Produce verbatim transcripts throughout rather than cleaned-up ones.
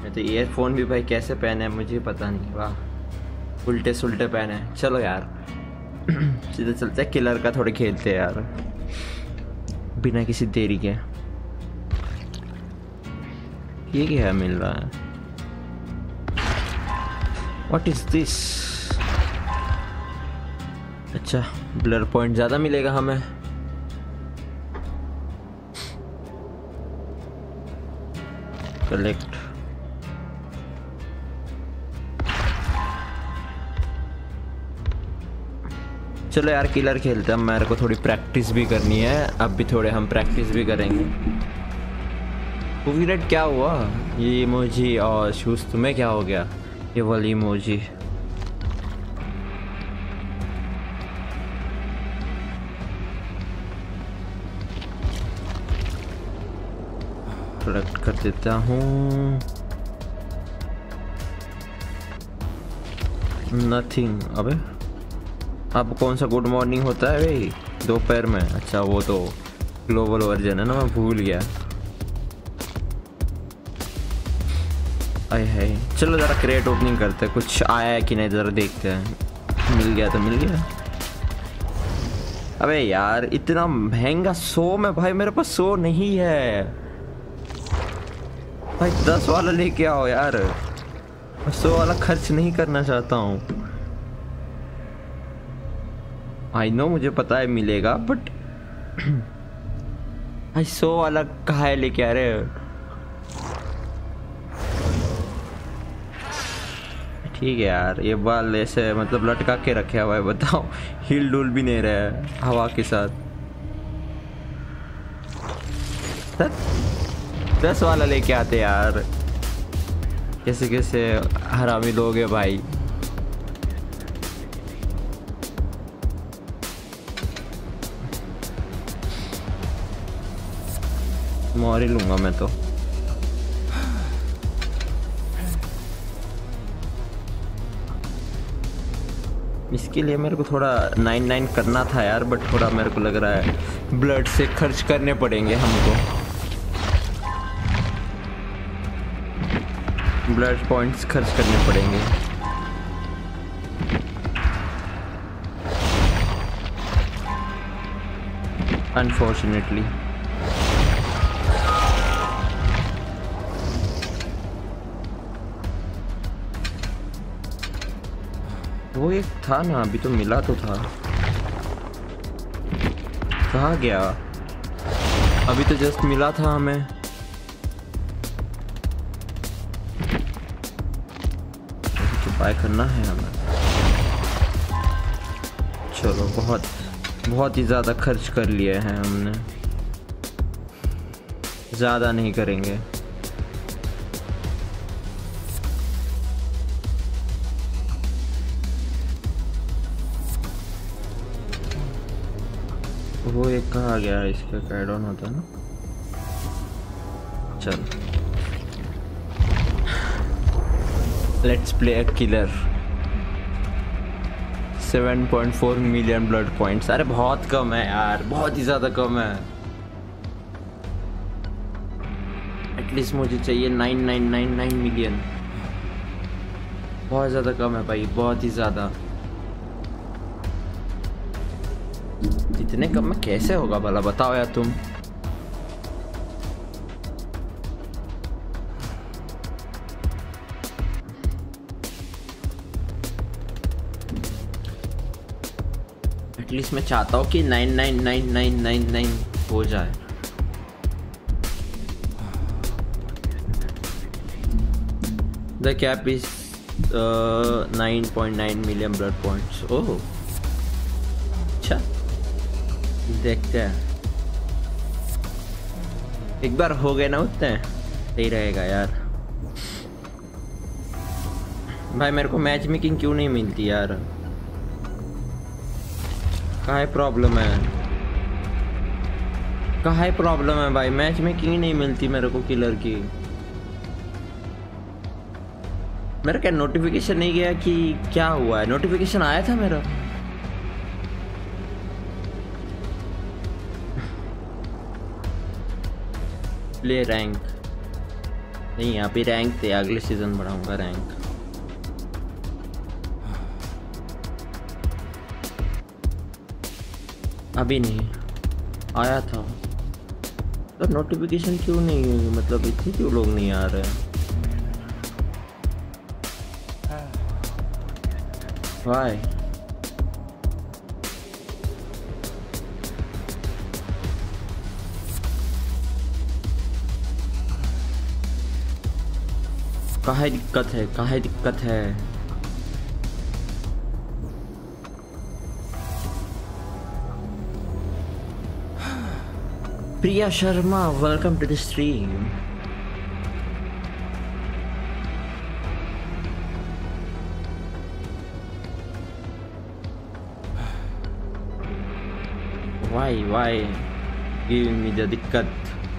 मैं तो ईयरफोन भी भाई कैसे पहने हैं मुझे पता नहीं। वाह उल्टे सुल्टे पहने हैं। चलो यार सीधे चलते हैं किलर का थोड़े खेलते हैं यार बिना किसी देरी के। ये क्या है मिल रहा है? What is this? अच्छा ब्लर पॉइंट ज़्यादा मिलेगा हमें। कलेक्ट चलो यार किलर खेलते हैं। मेरे को थोड़ी प्रैक्टिस भी करनी है। अब भी थोड़े हम प्रैक्टिस भी करेंगे। रेड क्या हुआ? ये इमोजी और शूज तुम्हें क्या हो गया? ये वाली इमोजी कलेक्ट कर देता हूँ। नथिंग। अबे अब कौन सा गुड मॉर्निंग होता है भाई दोपहर में? अच्छा वो तो ग्लोबल वर्जन है ना, मैं भूल गया। आए हाय चलो ज़रा क्रेट ओपनिंग करते हैं। कुछ आया है कि नहीं ज़रा देखते हैं। मिल गया तो मिल गया। अबे यार इतना महंगा सौ में भाई मेरे पास सौ नहीं है भाई। दस वाला लेके आओ यार। मैं सौ वाला खर्च नहीं करना चाहता हूँ। आई नो मुझे पता है मिलेगा बट भाई सौ वाला कहाँ है लेके आ रहे हो? ठीक है यार ये बाल ऐसे मतलब लटका के रखे हुआ है। बताओ हिल डुल भी नहीं रहा है हवा के साथ। दस वाला लेके आते यार। कैसे कैसे हरामी लोग हैं भाई। मार ही लूंगा मैं तो। इसके लिए मेरे को थोड़ा नाइन नाइन करना था यार बट थोड़ा मेरे को लग रहा है ब्लड से खर्च करने पड़ेंगे हमको। ब्लड पॉइंट्स खर्च करने पड़ेंगे। अनफॉर्चुनेटली वो एक था ना, अभी तो मिला तो था। कहाँ गया? अभी तो जस्ट मिला था हमें। तो बाय करना है हमें। चलो बहुत बहुत ही ज़्यादा खर्च कर लिए हैं हमने। ज़्यादा नहीं करेंगे। वो एक कहाँ गया? इसका कैड ऑन होता है ना। चल let's play a killer. Seven point four million blood points. अरे बहुत कम है यार, बहुत ही ज़्यादा कम है। एटलीस्ट मुझे चाहिए nine nine nine nine million. बहुत ज़्यादा कम है भाई, बहुत ही ज़्यादा। इतने कम में कैसे होगा भला बताओ यार तुम। एटलीस्ट मैं चाहता हूँ कि nine nine nine nine nine nine हो जाए। The cap is nine point nine million blood points. Oh अच्छा देखते हैं। एक बार हो गए ना उतने सही रहेगा यार। भाई मेरे को मैच मेकिंग क्यों नहीं मिलती यार? कहाँ है प्रॉब्लम है? कहाँ है प्रॉब्लम है भाई? मैच मेकिंग ही नहीं मिलती मेरे को किलर की। मेरा क्या नोटिफिकेशन नहीं गया कि क्या हुआ है? नोटिफिकेशन आया था मेरा। प्ले रैंक नहीं यहाँ पे रैंक थे, अगले सीजन बढ़ाऊंगा रैंक। अभी नहीं आया था तो नोटिफिकेशन क्यों नहीं हुई, मतलब इतने क्यों लोग नहीं आ रहे हैं? वाई काहे दिक्कत है, काहे दिक्कत है? Priya Sharma, welcome to the stream. Why, why giving me the दिक्कत?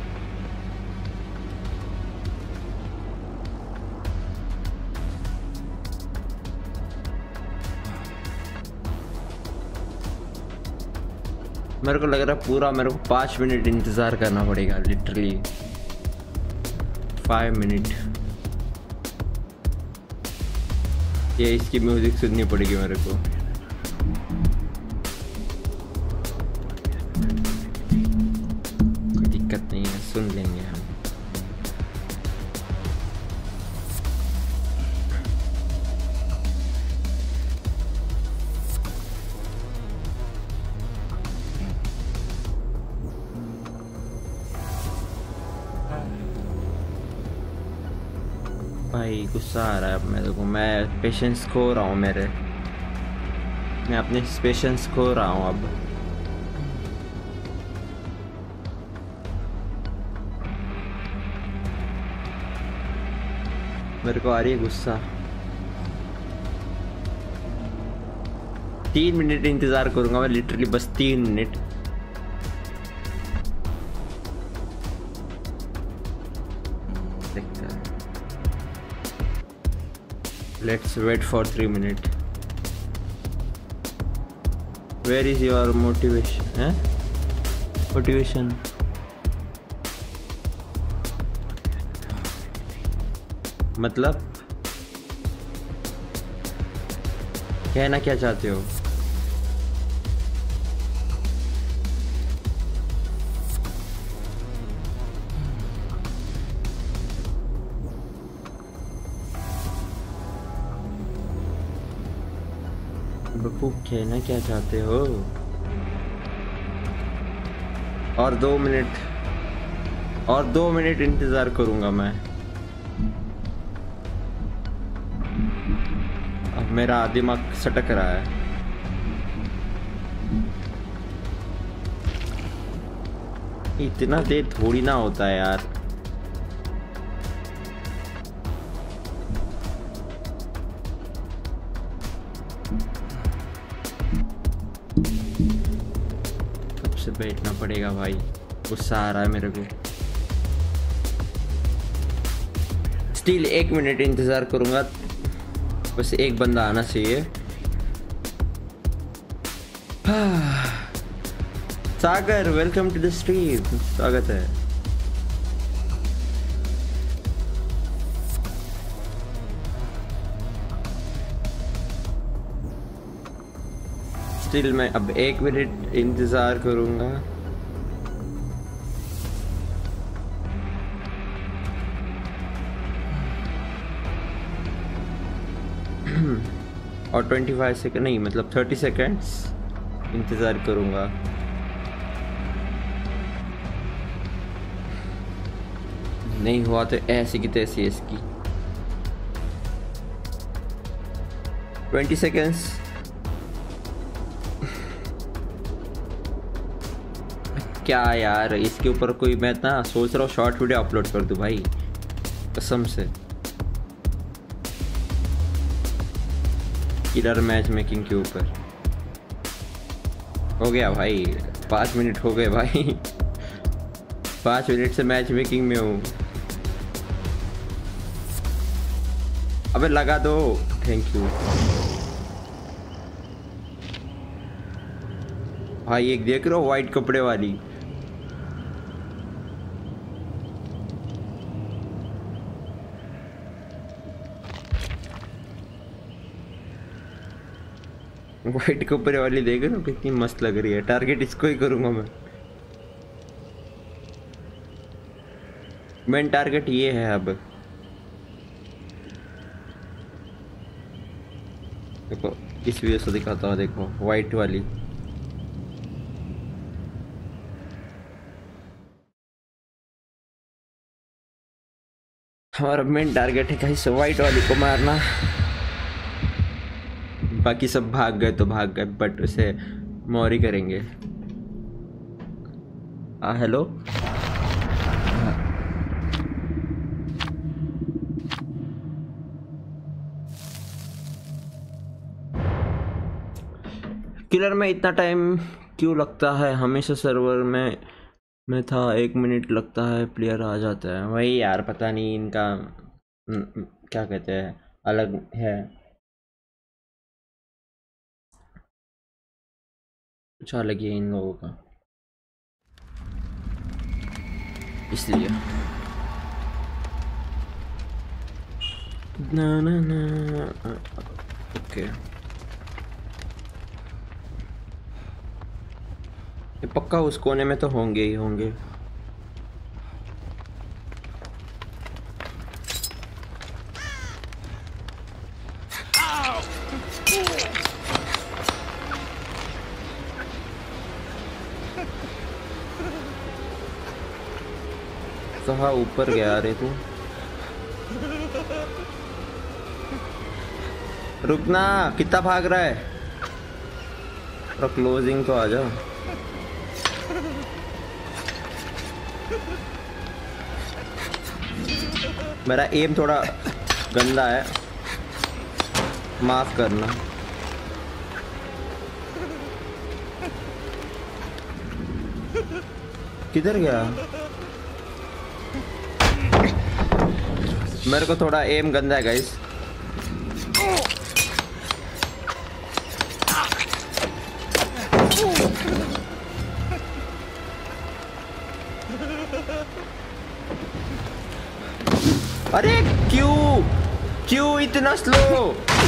मेरे को लग रहा है पूरा मेरे को पाँच मिनट इंतज़ार करना पड़ेगा, लिटरली फाइव मिनट। ये इसकी म्यूजिक सुननी पड़ेगी मेरे को। कोई दिक्कत नहीं है, सुन लेंगे हम। भाई गुस्सा आ रहा है अब मेरे को, मैं पेशेंस खो रहा हूँ मेरे, मैं अपने पेशेंस खो रहा हूँ अब। मेरे को आ रही है गुस्सा। तीन मिनट इंतजार करूंगा मैं, लिटरली बस तीन मिनट। देखते हैं, let's wait for three minute. Where is your motivation? है मोटिवेशन? मतलब कहना क्या चाहते हो? बकू कहना क्या चाहते हो? और दो मिनट और दो मिनट इंतजार करूंगा मैं। अब मेरा दिमाग सटक रहा है। इतना देर थोड़ी ना होता है यार। कब से बैठना पड़ेगा भाई, गुस्सा आ रहा है मेरे को। स्टिल एक मिनट इंतजार करूंगा, बस एक बंदा आना चाहिए। Sagar welcome to the stream, स्वागत है। स्टिल मैं अब एक मिनट इंतजार करूंगा। और पच्चीस सेकंड नहीं, मतलब तीस सेकंड्स इंतज़ार करूंगा। नहीं हुआ तो ऐसी की तैसी इसकी। बीस सेकंड्स। क्या यार, इसके ऊपर कोई, मैं ना सोच रहा हूँ शॉर्ट वीडियो अपलोड कर दूँ भाई, कसम से। किलर मैच मेकिंग के ऊपर हो गया भाई। पाँच मिनट हो गए भाई, पाँच मिनट से मैच मेकिंग में हूँ। अबे लगा दो, थैंक यू भाई। एक देख रहे हो वाइट कपड़े वाली, वाइट के ऊपर वाली देख रहे हो कितनी मस्त लग रही है। टारगेट इसको ही करूंगा मैं। मेन टारगेट ये है अब। देखो इस व्यू से दिखाता हूँ, देखो वाइट वाली। हमारा मेन टारगेट है कहीं से वाइट वाली को मारना। बाकी सब भाग गए तो भाग गए, बट उसे मोरी करेंगे। आ हेलो, किलर में इतना टाइम क्यों लगता है? हमेशा सर्वर में में था एक मिनट लगता है, प्लेयर आ जाता है। वही यार, पता नहीं इनका क्या कहते हैं, अलग है कुछ अलग ही इन लोगों का, इसलिए ना ना ना। ओके, ये पक्का उस कोने में तो होंगे ही होंगे। कहाँ ऊपर गया रे तू? रुकना, कितना भाग रहा है? और क्लोजिंग तो आ जा। मेरा एम थोड़ा गंदा है, माफ करना। किधर गया? मेरे को थोड़ा एम गंदा है गाइस। अरे क्यों क्यों इतना स्लो?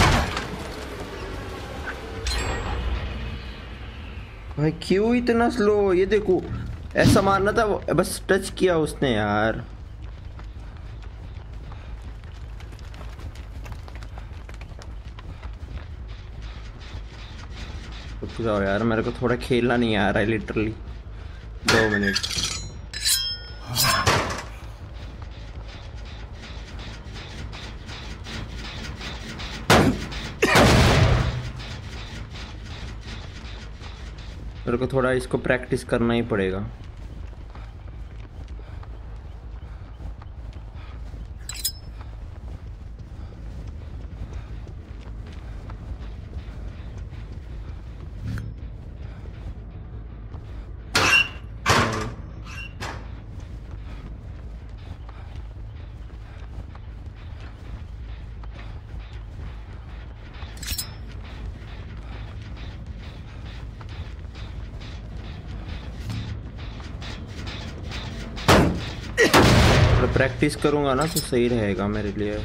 भाई क्यों इतना स्लो? ये देखो, ऐसा मारना था, बस टच किया उसने यार। रुक जाओ यार, मेरे को थोड़ा खेलना नहीं आ रहा है लिटरली। दो मिनट। मेरे को थोड़ा इसको प्रैक्टिस करना ही पड़ेगा। प्रैक्टिस करूंगा ना तो सही रहेगा मेरे लिए।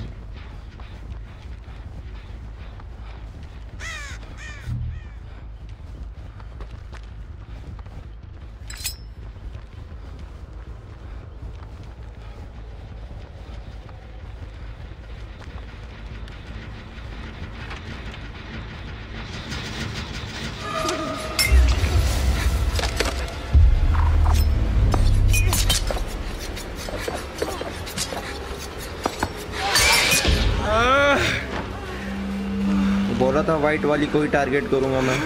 बोला था वाइट वाली को ही टारगेट करूंगा मैं,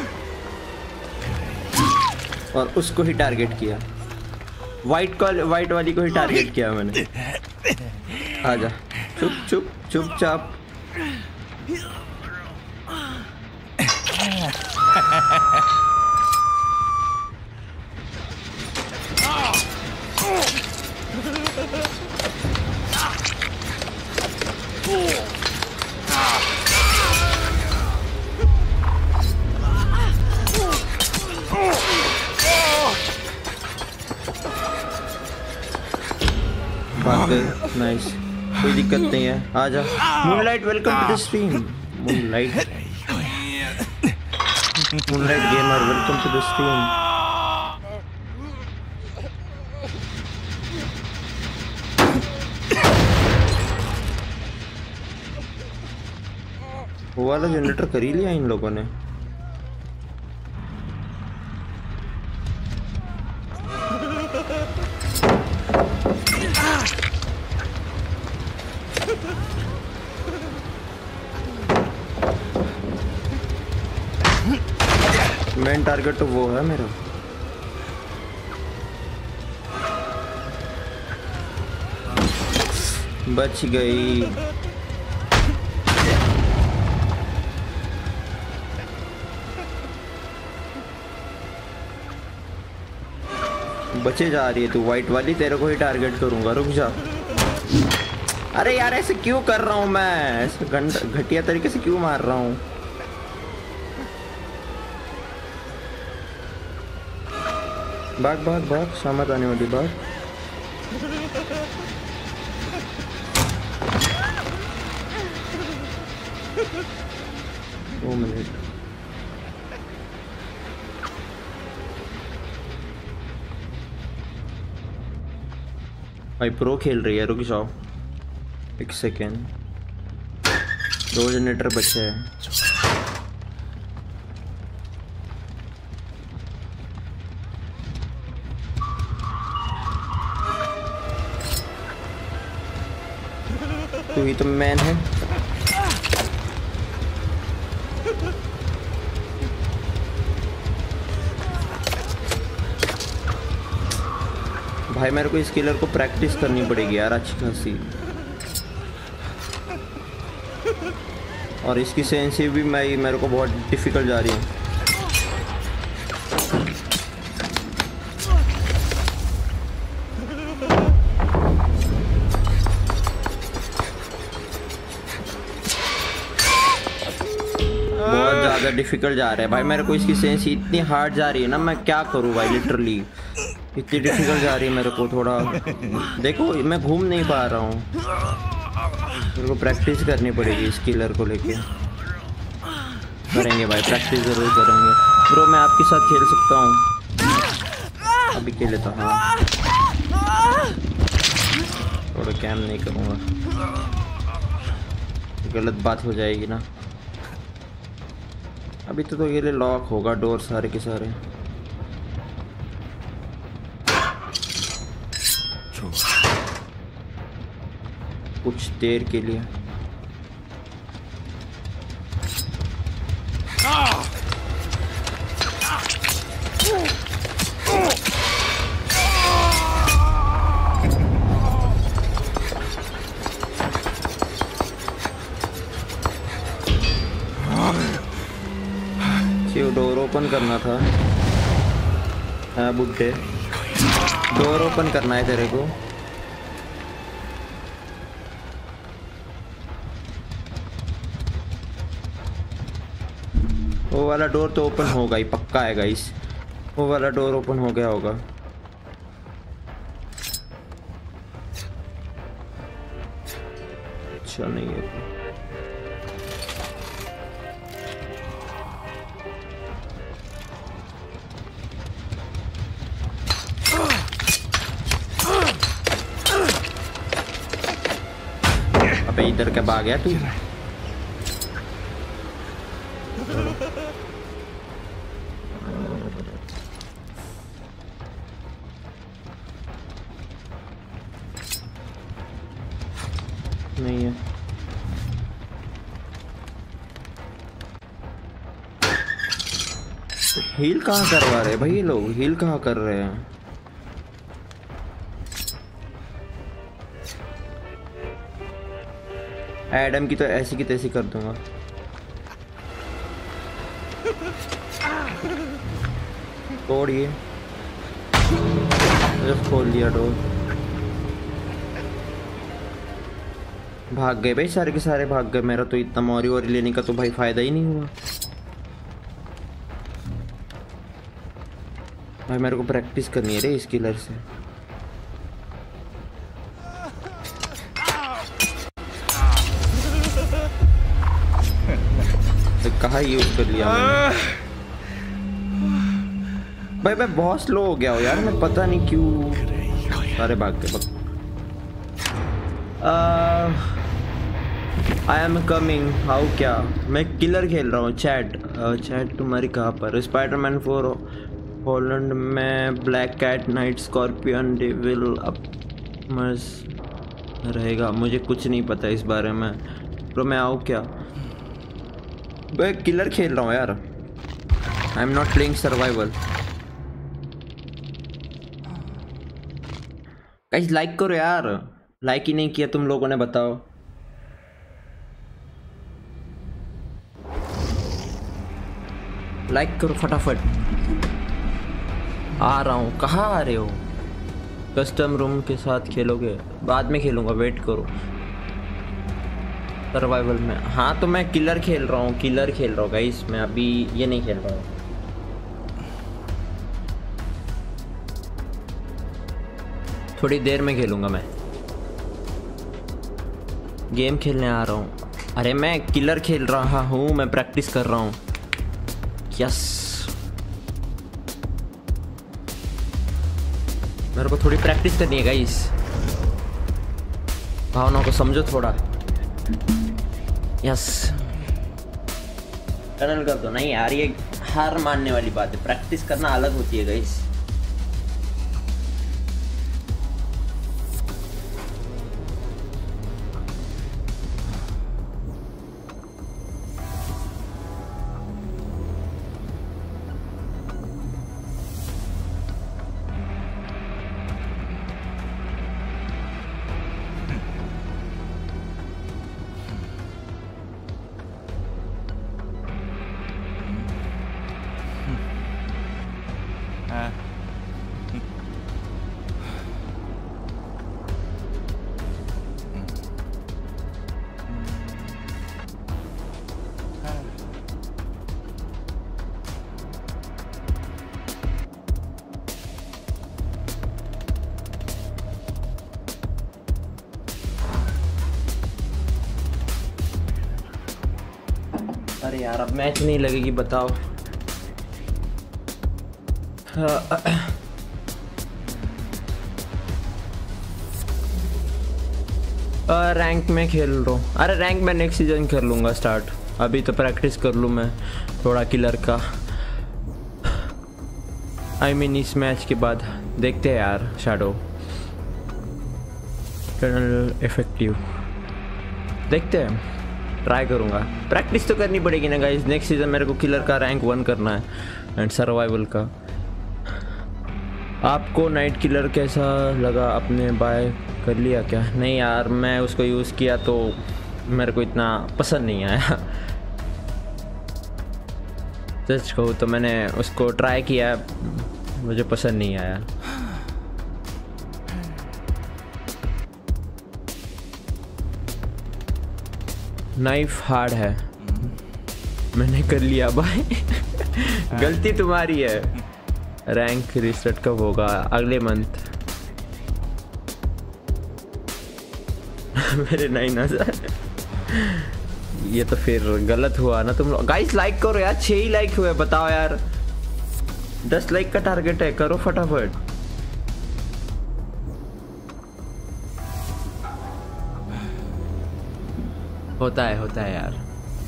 और उसको ही टारगेट किया। वाइट को वाइट वाली को ही टारगेट किया मैंने। आजा, चुप चुप चुपचाप। नाइस, कोई दिक्कत नहीं है। आजा Moonlight, welcome to the stream. Moonlight Moonlight Gamer, welcome to the stream. वो वाला जनरेटर कर ही लिया इन लोगों ने। मेन टारगेट तो वो है मेरा। बच गई। बचे जा रही है तू वाइट वाली, तेरे को ही टारगेट करूंगा, रुक जा। अरे यार ऐसे क्यों कर रहा हूँ मैं, ऐसे घटिया तरीके से क्यों मार रहा हूँ। भाग भाग भाग, शामत आने वाली भाग। दो मिनट। भाई प्रो खेल रही है, रुक जाओ एक सेकेंड। दो जनरेटर बचे हैं। तू ही तो मैन है। भाई मेरे को इस किलर को प्रैक्टिस करनी पड़ेगी यार अच्छी खासी। और इसकी सेंसी भी मैं मेरे को बहुत डिफिकल्ट जा रही है। बहुत ज़्यादा डिफिकल्ट जा रहा है भाई मेरे को। इसकी सेंसी इतनी हार्ड जा रही है ना, मैं क्या करूँ भाई, लिटरली इतनी डिफिकल्ट जा रही है मेरे को। थोड़ा देखो मैं घूम नहीं पा रहा हूँ, मेरे को प्रैक्टिस करनी पड़ेगी इस किलर को लेके। करेंगे भाई, प्रैक्टिस ज़रूर करेंगे। ब्रो मैं आपके साथ खेल सकता हूँ अभी के लिए तो। हाँ थोड़ा कैम नहीं करूँगा, गलत बात हो जाएगी ना। अभी तो, तो ये लॉक होगा डोर सारे के सारे। कुछ देर के लिए क्यों डोर ओपन करना था? हाँ बुड्ढे, डोर ओपन करना है तेरे को। वो वाला डोर तो ओपन होगा ही, पक्का है गाइस। वो वाला डोर ओपन हो गया होगा। अच्छा नहीं है अबे इधर क्या भाग गया तू? नहीं है। हील कहाँ करवा रहे भाई ये लोग? हील कहाँ कर रहे हैं? एडम की तो ऐसी की तैसी कर दूंगा। तोड़िए, खोल दिया डोर। भाग गए भाई, सारे के सारे भाग गए। मेरा तो इतना मोरी वोरी लेने का तो भाई फायदा ही नहीं हुआ। भाई मेरे को प्रैक्टिस करनी है रे इस किलर से। तो कहाँ यूज कर लिया मैंने? भाई मैं बहुत स्लो हो गया हूँ यार, मैं पता नहीं क्यों। सारे भाग के भाग। I am coming. हाउ क्या? मैं किलर खेल रहा हूँ। चैट चैट तुम्हारी कहाँ पर? स्पाइडरमैन फोर हॉलैंड में, Black Cat, Knight Scorpion, Devil अपमस रहेगा। मुझे कुछ नहीं पता इस बारे में। तो मैं आऊँ क्या? मैं किलर खेल रहा हूँ यार। I am not playing survival. Guys like करो यार, लाइक ही नहीं किया तुम लोगों ने, बताओ। लाइक करो फटाफट। आ रहा हूँ। कहाँ आ रहे हो? कस्टम रूम के साथ खेलोगे? बाद में खेलूंगा, वेट करो। सर्वाइवल में? हाँ तो मैं किलर खेल रहा हूँ, किलर खेल रहा हूँ गाइस। मैं अभी ये नहीं खेल रहा हूँ। थोड़ी देर में खेलूंगा मैं। गेम खेलने आ रहा हूँ। अरे मैं किलर खेल रहा हूँ, मैं प्रैक्टिस कर रहा हूँ। यस, मेरे को थोड़ी प्रैक्टिस करनी है गाइस। भावनाओं को समझो थोड़ा। यस, टनल कर दो। नहीं यार, ये हार मानने वाली बात है। प्रैक्टिस करना अलग होती है गाइस। अरे यार अब मैच नहीं लगेगी, बताओ। रैंक में खेल रहा हूँ। अरे रैंक में नेक्स्ट सीजन कर लूँगा स्टार्ट। अभी तो प्रैक्टिस कर लूँ मैं थोड़ा किलर का। आई मीन इस मैच के बाद देखते हैं यार। शैडो टनल इफेक्टिव देखते हैं, ट्राई करूँगा। प्रैक्टिस तो करनी पड़ेगी ना गाइस। नेक्स्ट सीजन मेरे को किलर का रैंक वन करना है एंड सर्वाइवल का। आपको नाइट किलर कैसा लगा? आपने बाय कर लिया क्या? नहीं यार, मैं उसको यूज़ किया तो मेरे को इतना पसंद नहीं आया। सच कहूँ तो मैंने उसको ट्राई किया, मुझे पसंद नहीं आया। नाइफ हार्ड है। मैंने कर लिया भाई। गलती तुम्हारी है। रैंक रिसेट कब होगा? अगले मंथ। मेरे नाइन हजार। ये तो फिर गलत हुआ ना तुम लोग। गाइस लाइक करो यार, छह ही लाइक हुए, बताओ यार। दस लाइक का टारगेट है, करो फटाफट। होता है होता है यार।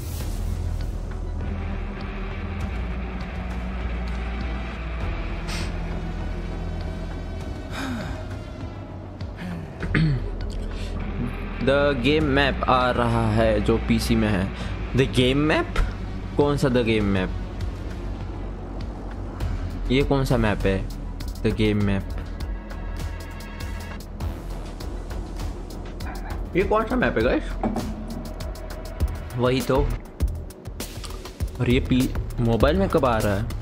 द गेम मैप आ रहा है जो पीसी में है। The game map? कौन सा द गेम मैप? ये कौन सा मैप है? द गेम मैप ये कौन सा मैप है गाइस? वही तो। और ये पी मोबाइल में कब आ रहा है?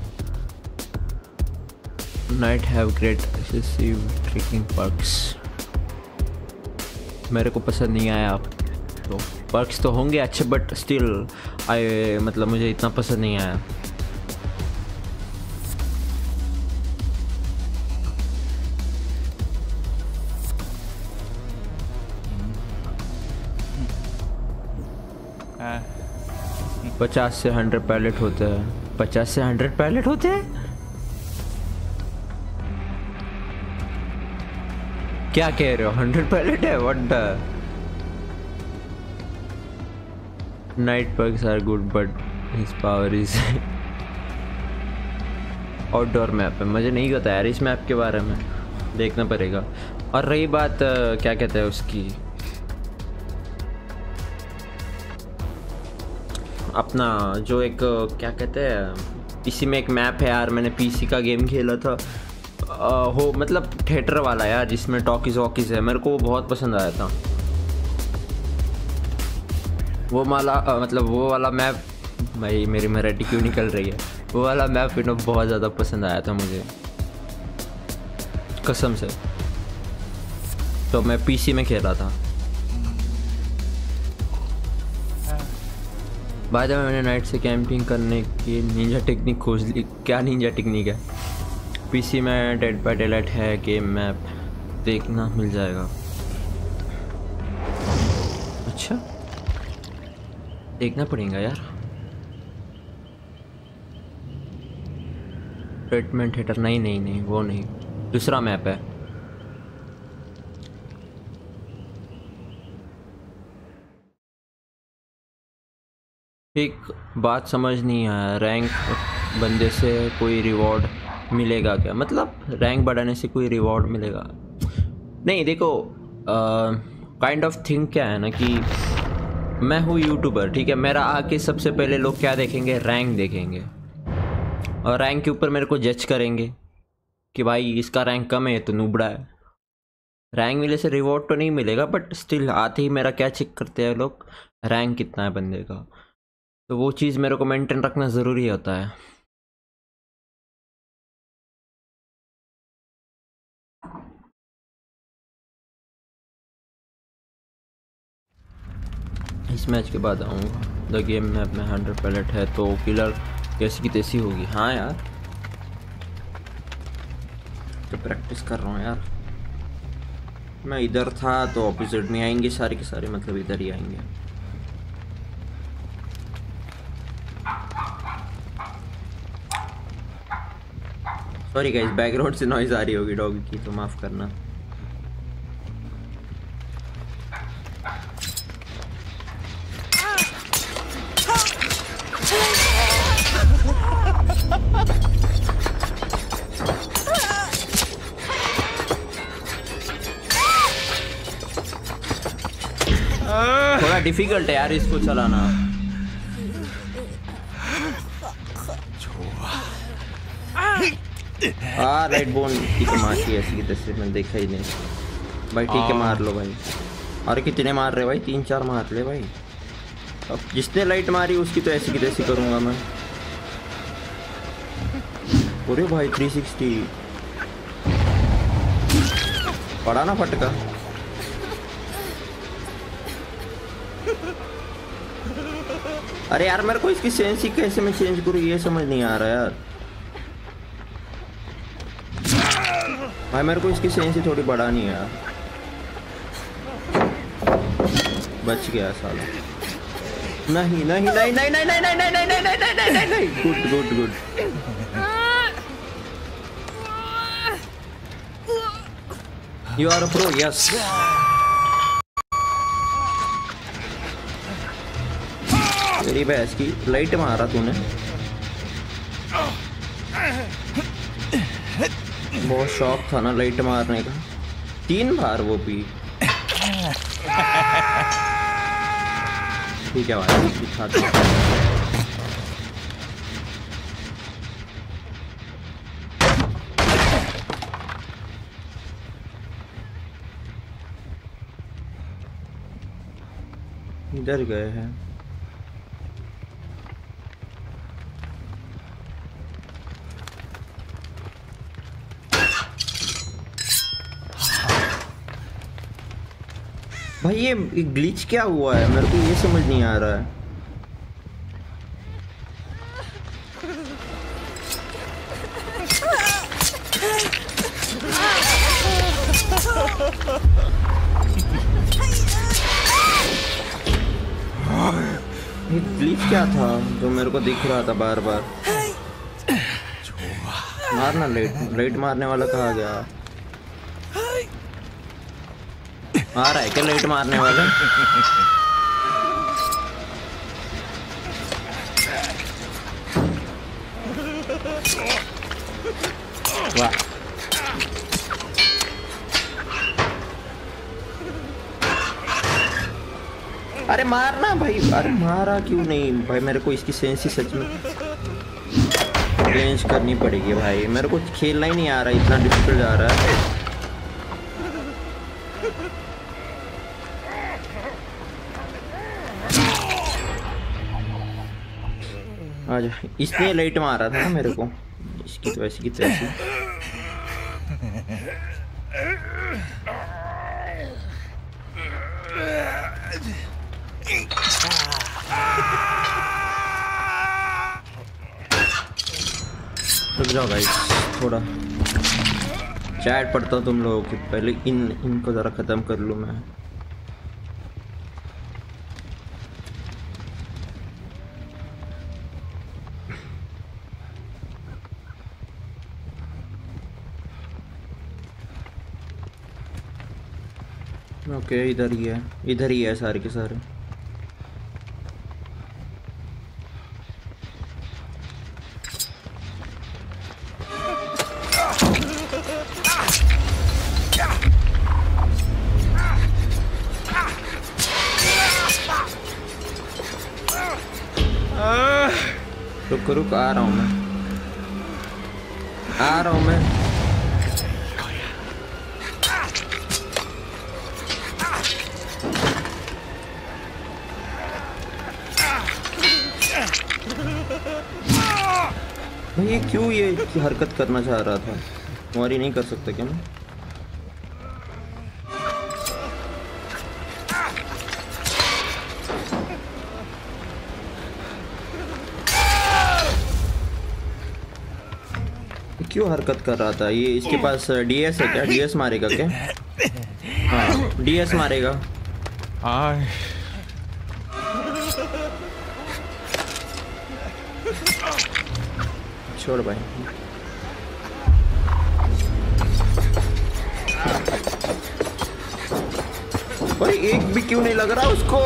Knight have great tracking perks. मेरे को पसंद नहीं आया। आप तो पर्क्स तो होंगे अच्छे, बट स्टिल आई मतलब मुझे इतना पसंद नहीं आया। पचास से हंड्रेड पैलेट होते हैं। पचास से हंड्रेड पैलेट होते हैं? क्या कह रहे हो? हंड्रेड पैलेट है? What the knight perks are good but his power is outdoor map है। मुझे नहीं पता यार इस मैप के बारे में, देखना पड़ेगा। और रही बात क्या कहते हैं उसकी, अपना जो एक क्या कहते हैं पीसी में एक मैप है यार, मैंने पीसी का गेम खेला था आ, हो मतलब थिएटर वाला यार, जिसमें टॉकीज वॉकीज है, मेरे को वो बहुत पसंद आया था। वो वाला आ, मतलब वो वाला मैप, भाई मेरी मराठी क्यों निकल रही है, वो वाला मैप इन्हों बहुत ज़्यादा पसंद आया था मुझे कसम से। तो मैं पीसी में खेला था। बाद में मैंने नाइट से कैंपिंग करने की निंजा टेक्निक खोज ली। क्या निंजा टेक्निक है? पीसी में डेड बाय डेलाइट है गेम मैप, देखना मिल जाएगा। अच्छा देखना पड़ेगा यार। ट्रीटमेंट थिएटर नहीं नहीं नहीं वो नहीं, दूसरा मैप है। एक बात समझ नहीं आया, रैंक बंदे से कोई रिवॉर्ड मिलेगा क्या? मतलब रैंक बढ़ाने से कोई रिवॉर्ड मिलेगा? नहीं देखो, काइंड ऑफ थिंग क्या है ना कि मैं हूँ यूट्यूबर, ठीक है, मेरा आके सबसे पहले लोग क्या देखेंगे? रैंक देखेंगे, और रैंक के ऊपर मेरे को जज करेंगे कि भाई इसका रैंक कम है तो नूबड़ा है। रैंक मिले से रिवॉर्ड तो नहीं मिलेगा, बट स्टिल आते ही मेरा क्या चेक करते हैं लोग? रैंक कितना है बंदे का, तो वो चीज़ मेरे को मेंटेन रखना ज़रूरी होता है। इस मैच के बाद आऊँगा। द गेम मैप में हंड्रेड पैलेट है तो किलर कैसी की तैसी होगी। हाँ यार तो प्रैक्टिस कर रहा हूँ यार। मैं इधर था तो ऑपोजिट में आएंगे सारे के सारे, मतलब इधर ही आएंगे। सॉरी गाइस, बैकग्राउंड से नॉइज आ रही होगी डॉग की, तो माफ़ करना। थोड़ा डिफिकल्ट है यार इसको चलाना। हाँ राइट बोन की तो मार की ऐसी की तैसे मैंने देखा ही नहीं भाई। ठीक है मार लो भाई। अरे कितने मार रहे भाई? तीन चार मार ले भाई। अब जिसने लाइट मारी उसकी तो ऐसी की तैसी करूँगा मैं। अरे भाई थ्री सिक्सटी पड़ा ना फटका। अरे यार मेरे को इसकी सेंस ही कैसे मैं चेंज करूँ ये समझ नहीं आ रहा यार। भाई मेरे को इसकी सेंस ही थोड़ी बढ़ानी है यार। बच गया साला। नहीं नहीं नहीं नहीं नहीं नहीं नहीं नहीं नहीं नहीं नहीं नहीं नहीं नहीं good good good. You are a pro. Yes मेरी भैंस की लाइट मारा तूने। बहुत शौक था ना लाइट मारने का। तीन बार वो भी। ठीक है भाई दिखाते हैं। इधर गए हैं। भाई ये ग्लिच क्या हुआ है मेरे को ये समझ नहीं आ रहा है। ये ग्लिच क्या था जो मेरे को दिख रहा था बार बार? मारना लाइट लाइट मारने वाला कहाँ गया? आ रहा है क्या लाइट मारने वाला? वाह, अरे मारना भाई, अरे मारा क्यों नहीं भाई? मेरे को इसकी सेंस ही सच में चेंज करनी पड़ेगी भाई, मेरे को खेलना ही नहीं आ रहा, इतना डिफिकल्ट जा रहा है। आजा, इसने लाइट मारा था ना मेरे को, इसकी तो ऐसी की तो ऐसी। रुक जाओ गाइस, थोड़ा चैट पढ़ता हूँ तुम लोगों की, पहले इन इनको ज़रा ख़त्म कर लूँ मैं। ओके okay, इधर ही है, इधर ही है सारे के सारे। रुक रुक, आ रहा हूँ मैं, आ रहा हूँ मैं। ये क्यों ये हरकत करना चाह रहा था? तुम्हारी नहीं कर सकता क्या मैं? क्यों हरकत कर रहा था ये? इसके पास डीएस है क्या? डीएस मारेगा क्या? हाँ डीएस मारेगा। छोड़ भाई, भाई एक भी क्यों नहीं लग रहा उसको?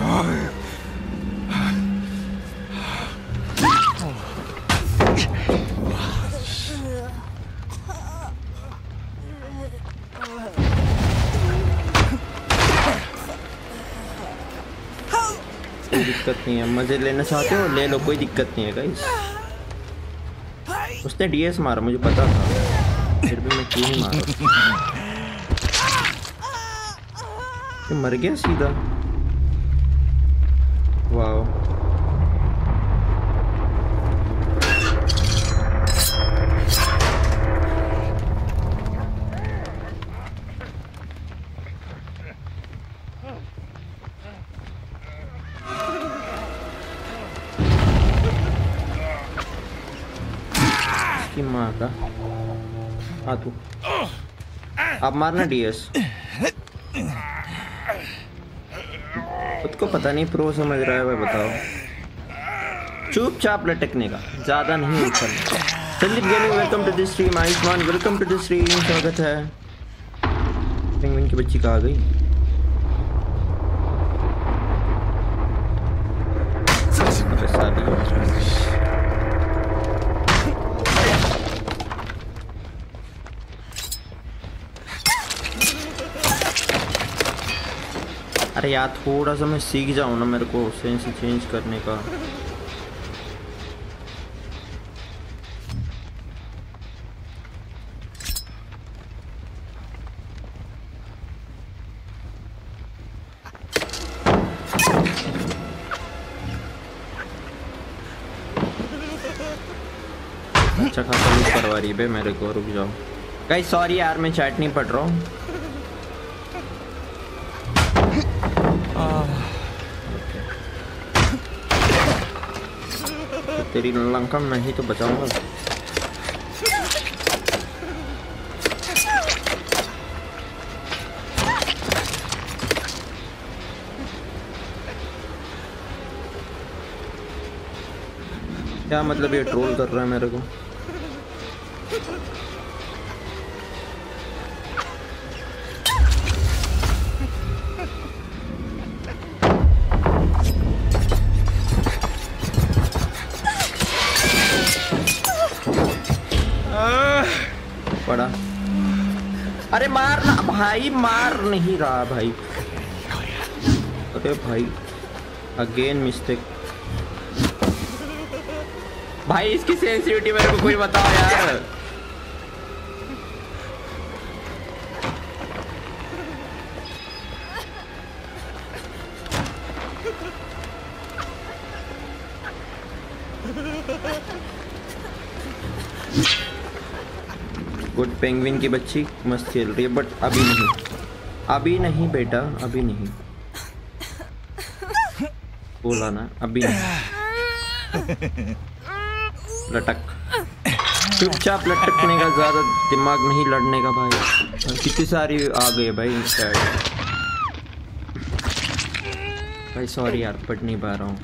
कोई दिक्कत नहीं है, मजे लेना चाहते हो ले लो, कोई दिक्कत नहीं है गाइस। उसने डीएस मारा, मुझे पता था, फिर भी मैं क्यों नहीं मारा? ये मर गया सीधा। वाओ, मारा। हाँ तू अब मारना डीएस। खुद को पता नहीं प्रो समझ रहा है भाई, बताओ। चुपचाप लटकने का, ज्यादा नहीं उछलना। Sandeep gaming welcome to this stream. Ayushmann welcome to this stream, स्वागत है। पेंगुइन की बच्ची कहाँ गई? अरे यार थोड़ा सा मैं सीख जाऊँ ना, मेरे को सेंस चेंज करने का। अच्छा खासा लूट करवा रही है मेरे को। रुक जाओ गाइस, सॉरी यार मैं चैट नहीं पढ़ रहा हूँ। तेरी लंका मैं ही तो बचाऊंगा। क्या मतलब ये ट्रोल कर रहा है मेरे को? अरे मार ना भाई, मार नहीं रहा भाई। अरे भाई अगेन मिस्टेक। भाई इसकी सेंसिटिविटी मेरे को कोई बताओ यार। गुड पेंगुइन की बच्ची मस्त खेल रही है, बट अभी नहीं, अभी नहीं बेटा, अभी नहीं बोला ना, अभी नहीं। लटक, चुपचाप लटकने का, ज्यादा दिमाग नहीं लड़ने का भाई। कितनी सारी आ गई भाई इंस्टेड। भाई सॉरी यार, पढ़ नहीं पा रहा हूँ।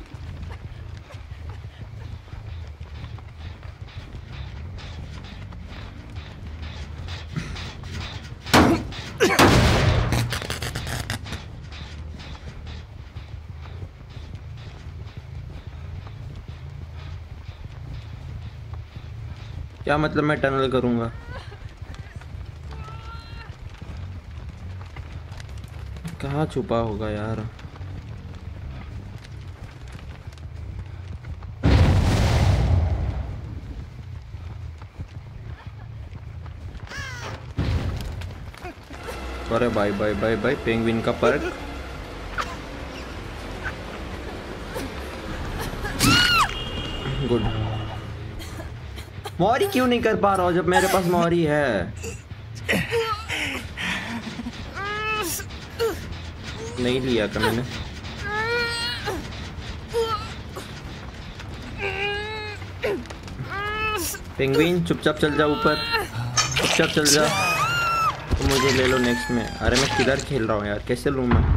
क्या मतलब मैं टनल करूंगा? कहाँ छुपा होगा यार? अरे bye bye bye bye penguin का पर्क। गुड। मौरी क्यों नहीं कर पा रहा हूँ जब मेरे पास मौरी है? नहीं लिया था मैंने। पेंगुइन चुपचाप चल जा ऊपर, चुपचाप चल जा। तो मुझे ले लो नेक्स्ट में। अरे मैं किधर खेल रहा हूँ यार, कैसे लूँ मैं?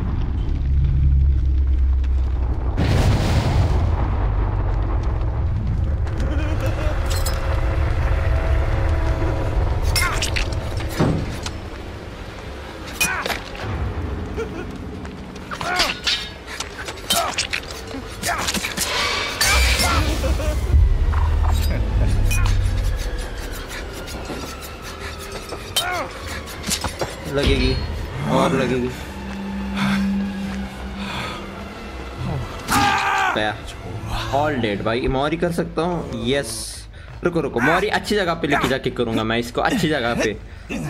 लगेगी और लगेगी। गया ऑल डेड भाई। मौरी कर सकता हूँ? यस। रुको रुको, मौरी अच्छी जगह पे लेके जाके करूंगा मैं इसको, अच्छी जगह पे।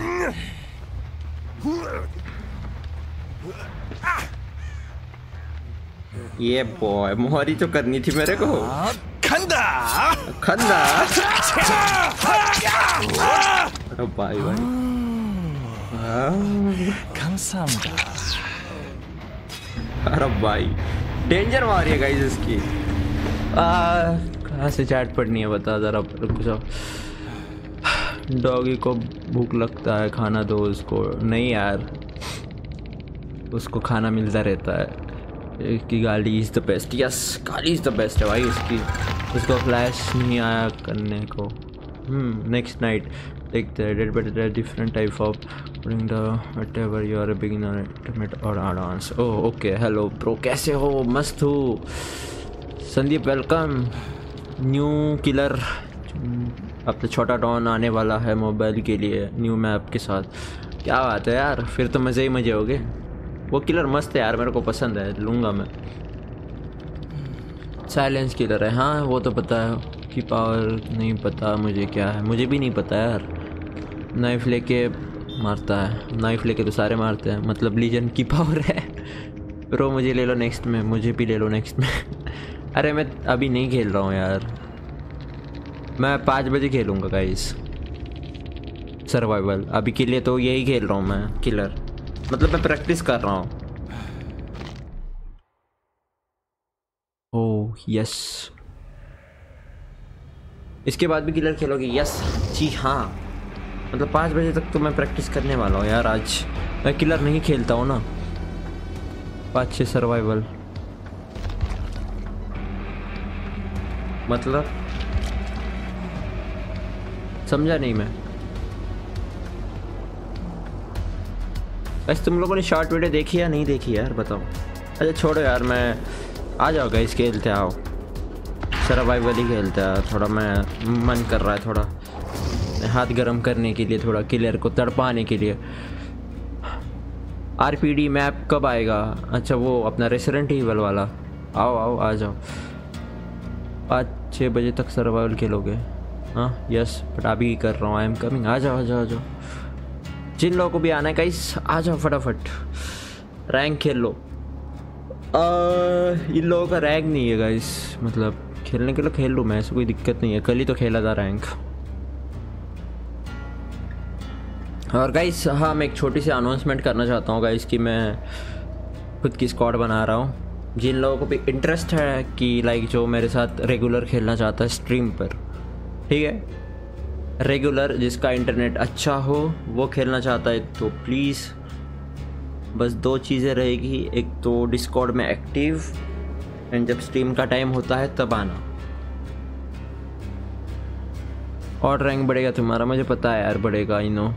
ये बॉय, मौरी तो करनी थी मेरे को। खंदा खंदा। अरे भाई भाई अरे भाई डेंजर मारी है गाइस इसकी। कहाँ से चैट पढ़नी है बता जरा, रुक जाओ। डॉगी को भूख लगता है, खाना दो उसको। नहीं यार, उसको खाना मिलता रहता है। इसकी गाली इज़ द बेस्ट। यस, गाली इज़ द बेस्ट है भाई इसकी। उसको फ्लैश नहीं आया करने को। हम्म नेक्स्ट नाइट देखते हैं। Date but different type of putting the whatever you are a beginner intermediate or advanced। Oh okay, hello bro, कैसे हो? मस्त हो संदीप, वेलकम। न्यू किलर, अब तो छोटा डॉन आने वाला है मोबाइल के लिए न्यू मैप के साथ। क्या बात है यार, फिर तो मज़े ही मज़े हो गए। वो किलर मस्त है यार, मेरे को पसंद है, लूँगा मैं। साइलेंस किलर है, हाँ वो तो पता है। की पावर नहीं पता मुझे क्या है, मुझे भी नहीं पता यार। नाइफ लेके मारता है, नाइफ लेके तो सारे मारते हैं, मतलब लीजन की पावर है। ब्रो मुझे ले लो नेक्स्ट में, मुझे भी ले लो नेक्स्ट में। अरे मैं अभी नहीं खेल रहा हूँ यार, मैं पाँच बजे खेलूँगा गाइस सर्वाइवल। अभी के लिए तो यही खेल रहा हूँ मैं किलर, मतलब मैं प्रैक्टिस कर रहा हूँ। ओह यस, इसके बाद भी किलर खेलोगे? यस जी हाँ, मतलब पाँच बजे तक तो मैं प्रैक्टिस करने वाला हूँ यार। आज मैं किलर नहीं खेलता हूँ ना, पाँच छः सर्वाइवल। मतलब समझा नहीं मैं। वैसे तुम लोगों ने शॉर्ट वीडियो देखी या नहीं देखी यार, बताओ। अच्छा छोड़ो यार, मैं आ जाओ गाइस, खेलते आओ, सर्वाइवल ही खेलते हैं। थोड़ा मैं मन कर रहा है थोड़ा अपने हाथ गर्म करने के लिए, थोड़ा किलर को तड़पाने के लिए। आरपीडी मैप कब आएगा? अच्छा वो अपना रेसिडेंट ईवल वाला। आओ आओ आ जाओ, पाँच छः बजे तक सर्वाइवल खेलोगे? हाँ यस, बट अभी कर रहा हूँ, आई एम कमिंग। आ जाओ आ जाओ आ जाओ, जिन लोगों को भी आना है गाइस आ जाओ फटाफट, रैंक खेल लो। आ, इन लोगों का रैंक नहीं है गाइस, मतलब खेलने के लिए खेल लूँ मैं, ऐसे कोई दिक्कत नहीं है। कल ही तो खेला था रैंक। और गाइस हाँ, मैं एक छोटी सी अनाउंसमेंट करना चाहता हूँ गाइस कि मैं खुद की स्क्वाड बना रहा हूँ। जिन लोगों को भी इंटरेस्ट है कि लाइक जो मेरे साथ रेगुलर खेलना चाहता है स्ट्रीम पर, ठीक है, रेगुलर जिसका इंटरनेट अच्छा हो वो खेलना चाहता है, तो प्लीज़ बस दो चीज़ें रहेगी। एक तो डिस्कॉर्ड में एक्टिव, एंड जब स्ट्रीम का टाइम होता है तब आना। और रैंक बढ़ेगा तुम्हारा, मुझे पता है यार बढ़ेगा, आई नो।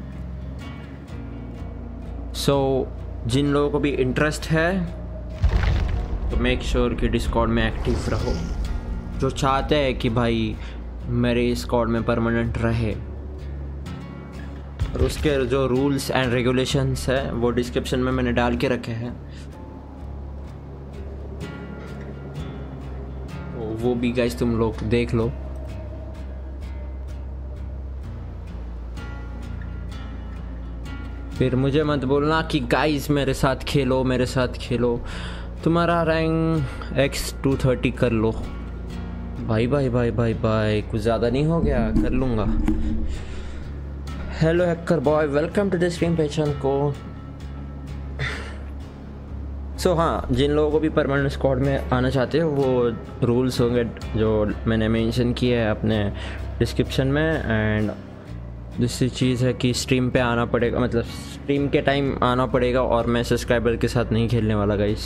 सो जिन लोगों को भी इंटरेस्ट है तो मेक श्योर कि डिस्कॉर्ड में एक्टिव रहो। जो चाहते हैं कि भाई मेरे स्क्वाड में परमानेंट रहे, और उसके जो रूल्स एंड रेगुलेशंस है वो डिस्क्रिप्शन में मैंने डाल के रखे हैं, वो भी गाइस तुम लोग देख लो। फिर मुझे मत बोलना कि गाइस मेरे साथ खेलो मेरे साथ खेलो, तुम्हारा रैंक एक्स टू थर्टी कर लो। भाई भाई भाई भाई भाई कुछ ज़्यादा नहीं हो गया? कर लूँगा। Hello hacker boy, welcome to the stream पहचान को। सो so, हाँ, जिन लोगों को भी परमानेंट स्क्वाड में आना चाहते हो वो रूल्स होंगे जो मैंने मेंशन किए हैं अपने डिस्क्रिप्शन में। एंड दूसरी चीज़ है कि स्ट्रीम पे आना पड़ेगा, मतलब स्ट्रीम के टाइम आना पड़ेगा, और मैं सब्सक्राइबर के साथ नहीं खेलने वाला गाइस,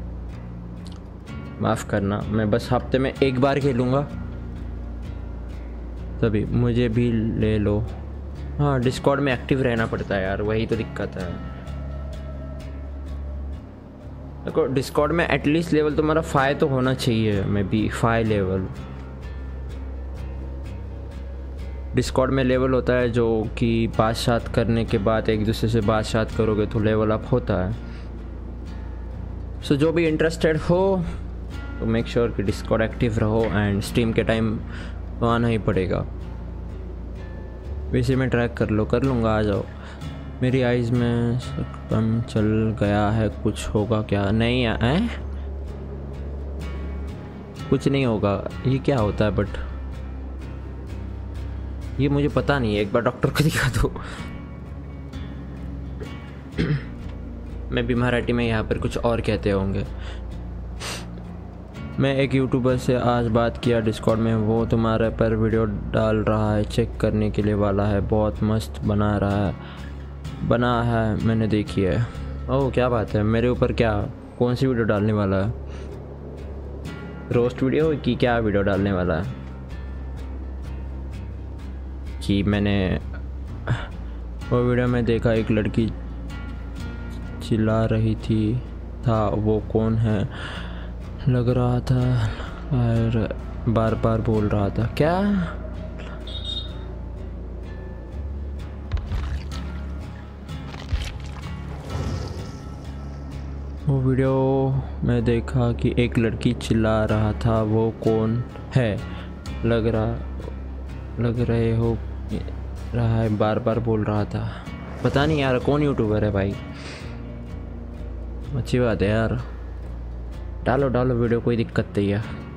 माफ़ करना। मैं बस हफ्ते में एक बार खेलूँगा, तभी मुझे भी ले लो। हाँ डिस्कॉर्ड में एक्टिव रहना पड़ता है यार, वही तो दिक्कत है। देखो डिस्कॉर्ड में एटलीस्ट लेवल तुम्हारा फाइव तो होना चाहिए, maybe five level. Discord में लेवल होता है जो कि बात शात करने के बाद एक दूसरे से बात शात करोगे तो लेवल अप होता है। सो so, जो भी इंटरेस्टेड हो तो मेक श्योर कि डिस्कॉर्ड एक्टिव रहो, एंड स्ट्रीम के टाइम तो आना ही पड़ेगा। वैसे में ट्रैक कर लो, कर लूँगा, आ जाओ। मेरी आइज़ में कम चल गया है, कुछ होगा क्या? नहीं है, कुछ नहीं होगा। ये क्या होता है? बट ये मुझे पता नहीं है, एक बार डॉक्टर को दिखा दो। मैं भी मराठी में यहाँ पर कुछ और कहते होंगे। मैं एक यूट्यूबर से आज बात किया डिस्कॉर्ड में, वो तुम्हारे पर वीडियो डाल रहा है, चेक करने के लिए वाला है, बहुत मस्त बना रहा है, बना है, मैंने देखी है। ओह क्या बात है, मेरे ऊपर क्या, कौन सी वीडियो डालने वाला है? रोस्ट वीडियो कि क्या वीडियो डालने वाला है? कि मैंने वो वीडियो में देखा एक लड़की चिल्ला रही थी, था वो कौन है लग रहा था, और बार बार बोल रहा था क्या? वो वीडियो में देखा कि एक लड़की चिल्ला रहा था, वो कौन है लग रहा लग रहे हो रहा है, बार बार बोल रहा था। पता नहीं यार कौन यूट्यूबर है भाई। अच्छी बात है यार, डालो डालो वीडियो, कोई दिक्कत नहीं है।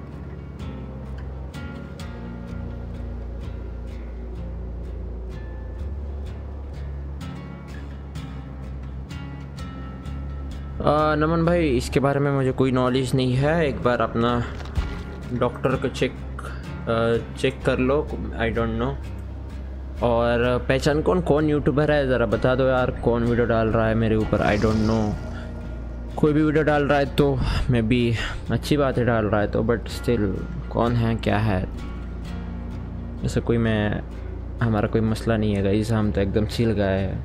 आ, नमन भाई इसके बारे में मुझे कोई नॉलेज नहीं है, एक बार अपना डॉक्टर को चेक आ, चेक कर लो, आई डोंट नो। और पहचान कौन कौन यूट्यूबर है ज़रा बता दो यार, कौन वीडियो डाल रहा है मेरे ऊपर, आई डोंट नो। कोई भी वीडियो डाल रहा है तो मे बी अच्छी बात है, डाल रहा है तो, बट स्टिल कौन है क्या है ऐसा कोई, मैं हमारा कोई मसला नहीं है गाइस, हम तो एकदम चिल गए हैं।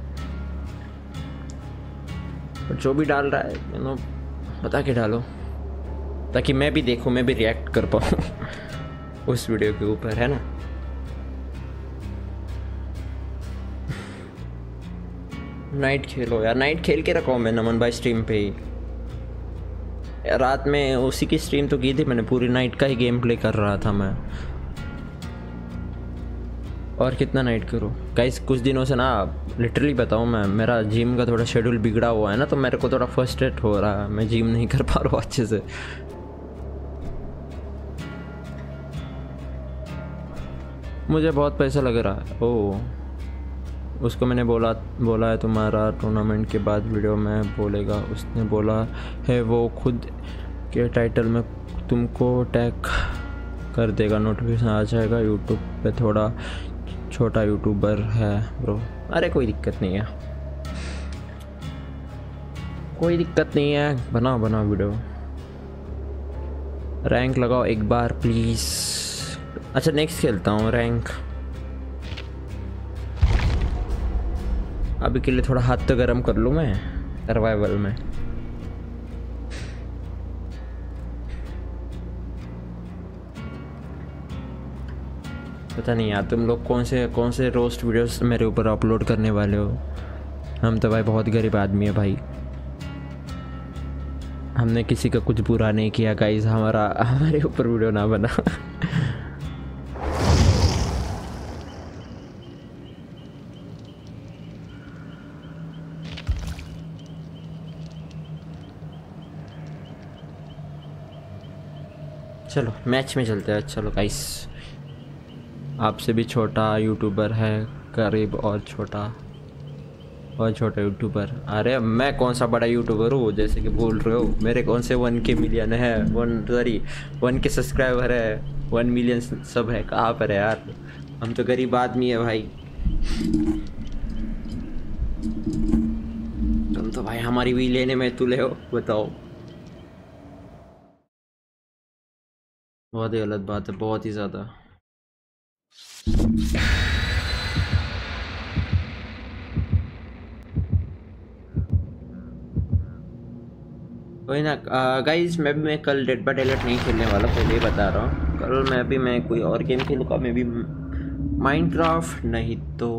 बट जो भी डाल रहा है यू नो बता के डालो, ताकि मैं भी देखूँ, मैं भी रिएक्ट कर पाऊँ उस वीडियो के ऊपर, है ना। नाइट खेलो यार, नाइट खेल के रखा हूँ मैं नमन भाई स्ट्रीम पे ही। रात में उसी की स्ट्रीम तो की थी मैंने, पूरी नाइट का ही गेम प्ले कर रहा था मैं। और कितना नाइट करूँ गाइस, कुछ दिनों से ना लिटरली बताऊँ मैं, मेरा जिम का थोड़ा शेड्यूल बिगड़ा हुआ है ना, तो मेरे को थोड़ा फ्रस्ट्रेट हो रहा है, मैं जिम नहीं कर पा रहा हूँ अच्छे से। मुझे बहुत पैसा लग रहा है। ओह, उसको मैंने बोला बोला है तुम्हारा टूर्नामेंट के बाद वीडियो में बोलेगा। उसने बोला है वो खुद के टाइटल में तुमको टैग कर देगा, नोटिफिकेशन आ जाएगा। यूट्यूब पे थोड़ा छोटा यूट्यूबर है ब्रो। अरे कोई दिक्कत नहीं है, कोई दिक्कत नहीं है, बनाओ बनाओ वीडियो। रैंक लगाओ एक बार प्लीज़। अच्छा नेक्स्ट खेलता हूँ रैंक, अभी के लिए थोड़ा हाथ तो गर्म कर लूँ मैं सर्वाइवल में। पता नहीं यार तुम लोग कौन से कौन से रोस्ट वीडियोस मेरे ऊपर अपलोड करने वाले हो। हम तो भाई बहुत गरीब आदमी है भाई, हमने किसी का कुछ बुरा नहीं किया गाइस, हमारा हमारे ऊपर वीडियो ना बना। चलो मैच में चलते हैं। चलो गाइस, आपसे भी छोटा यूट्यूबर है, करीब और छोटा और छोटा यूट्यूबर। अरे मैं कौन सा बड़ा यूट्यूबर हूँ जैसे कि बोल रहे हो, मेरे कौन से वन के मिलियन है, one sorry one K subscriber है, वन मिलियन सब है, कहाँ पर है यार, हम तो गरीब आदमी है भाई। तुम तो भाई हमारी भी लेने में तुले हो, बताओ। बहुत ही गलत बात है, बहुत ही ज़्यादा। कोई ना गाइस, मैं भी मैं कल डेड बाय डेलाइट नहीं खेलने वाला, पहले ही बता रहा हूँ। कल मैं भी मैं कोई और गेम खेलूँगा, मैं भी माइनक्राफ्ट, नहीं तो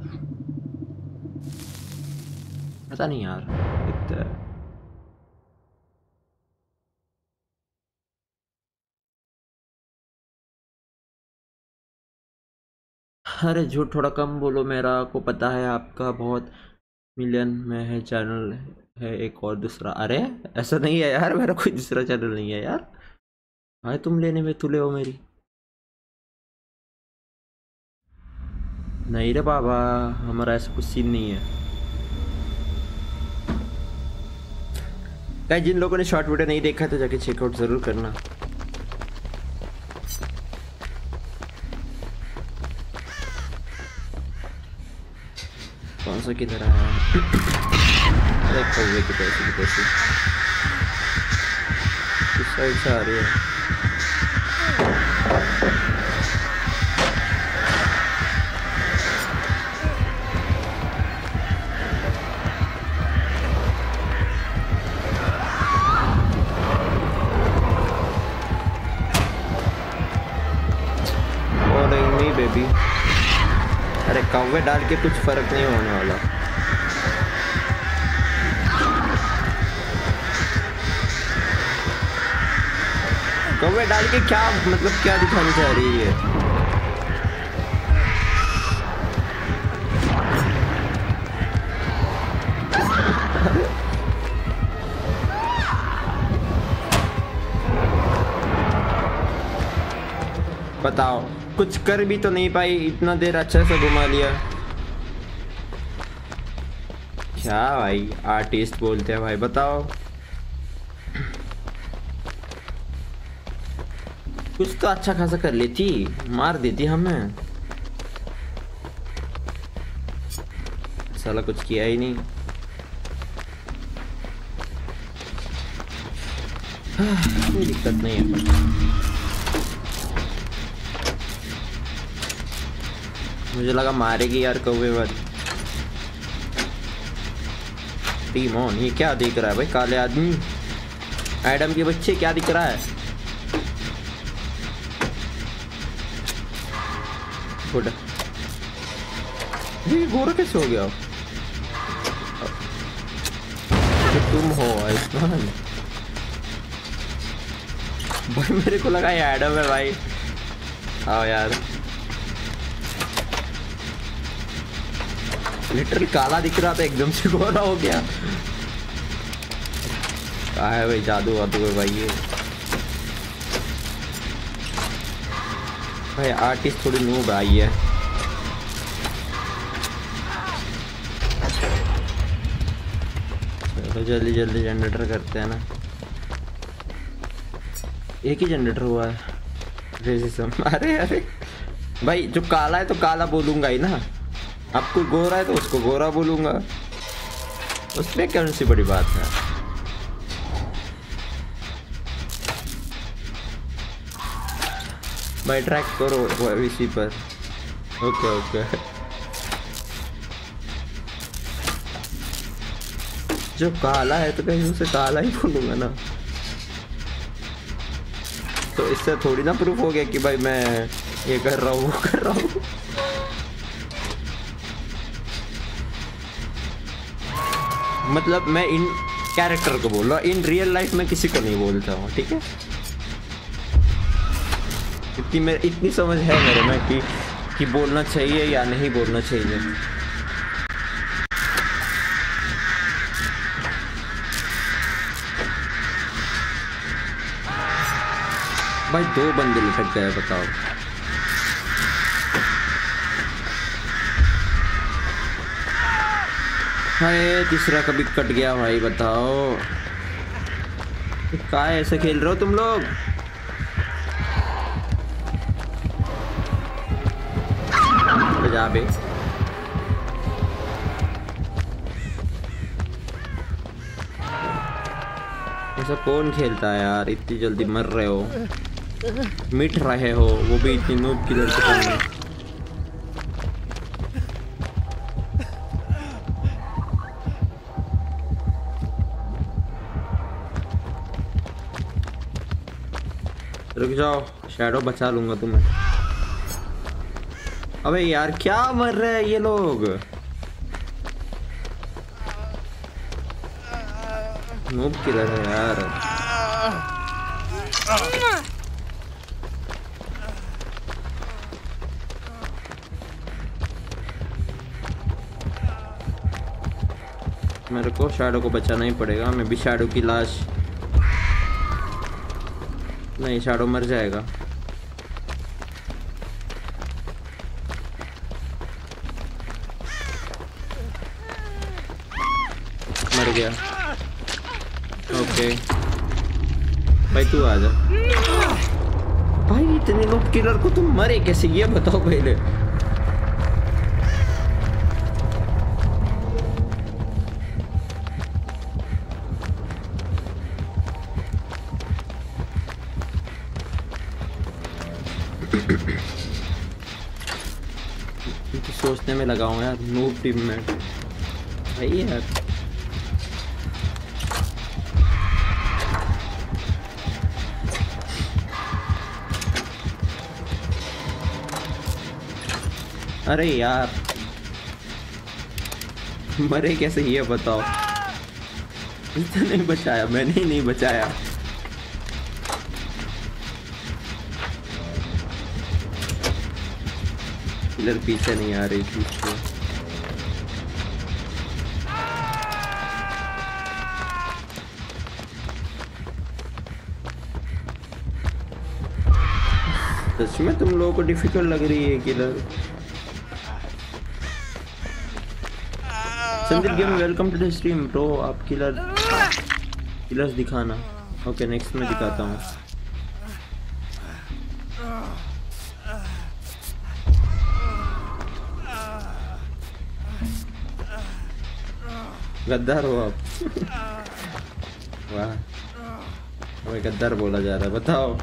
पता नहीं यार दिखता है। अरे झूठ थोड़ा कम बोलो, मेरा को पता है आपका बहुत मिलियन में है चैनल है एक और दूसरा। अरे ऐसा नहीं है यार, मेरा कोई दूसरा चैनल नहीं है यार, भाई तुम लेने में तुले हो मेरी। नहीं रे बाबा, हमारा ऐसा कुछ सीन नहीं है। गाइस जिन लोगों ने शॉर्ट वीडियो नहीं देखा तो जाके चेकआउट जरूर करना। कौन सा किधर आया? अरे कौवे की पैसे की पैसे किस साइड से आ रही है? बेबी, अरे कौवे डाल के कुछ फर्क नहीं होने वाला। कौवे डाल के क्या मतलब, क्या दिखानी चाह रही है? बताओ, कुछ कर भी तो नहीं पाई, इतना देर अच्छा से घुमा लिया। क्या भाई आर्टिस्ट बोलते हैं भाई, बताओ कुछ तो अच्छा खासा कर लेती, मार देती हमें। साला कुछ किया ही नहीं। कोई दिक्कत नहीं है, मुझे लगा मारेगी यार कौवे वाली। टीमोन ये क्या दिख रहा है भाई, काले आदमी एडम के बच्चे, क्या दिख रहा है? गुड, ये गोरा कैसे हो गया? तुम हो आयुष्मान। भाई मेरे को लगा ये एडम है भाई। आओ यार, लिटरली काला दिख रहा था एकदम से गोरा हो गया। क्या है भाई, जादू वादू है भाई ये। भाई आर्टिस्ट थोड़ी नूब आई है। चलो जल्दी जल्दी जनरेटर करते हैं ना। एक ही जनरेटर हुआ है रेसिज्म। अरे अरे भाई, जो काला है तो काला बोलूंगा ही ना। अब कोई गोरा है तो उसको गोरा बोलूंगा, उसमें कौन सी बड़ी बात है। भाई ट्रैक करो इसी पर। ओके ओके, जो काला है तो कहीं उसे काला ही बोलूंगा ना। तो इससे थोड़ी ना प्रूफ हो गया कि भाई मैं ये कर रहा हूँ वो कर रहा हूँ। मतलब मैं इन कैरेक्टर को बोल रहा हूँ, इन रियल लाइफ में किसी को नहीं बोलता हूँ, ठीक है। इतनी मेरे इतनी समझ है मेरे में कि कि बोलना चाहिए या नहीं बोलना चाहिए। भाई दो बंदे लटक गए, बताओ। हाय, तीसरा कभी कट गया भाई, बताओ। क्या ऐसे खेल रहे हो तुम लोग? जा बे। ऐसा कौन खेलता है यार? इतनी जल्दी मर रहे हो, मिट रहे हो, वो भी इतनी नूब की लड़की करने। रुक जाओ, शैडो बचा लूंगा तुम्हें। अबे यार क्या मर रहे हैं ये लोग? नूब किलर है यार। मेरे को शैडो को बचाना ही पड़ेगा। मैं भी शैडो की लाश नहीं, शैडो मर जाएगा। मर गया। ओके भाई तू आ जा। भाई इतने लोग किलर को तुम मरे कैसे, ये बताओ पहले। तो सोचने में लगा हूँ यार, नूब टीम में भाई यार। अरे यार मरे कैसे ये बताओ। इसने नहीं बचाया, मैंने ही नहीं बचाया। किलर पीछे नहीं आ रही थी। सच में तुम लोगों को डिफिकल्ट लग रही है killer? Sandeep game welcome to the stream bro. आप किलर किलर्स दिखाना। ओके नेक्स्ट में दिखाता हूँ। गद्दार हो आप। वाह, हमें गद्दार बोला जा रहा है, बताओ।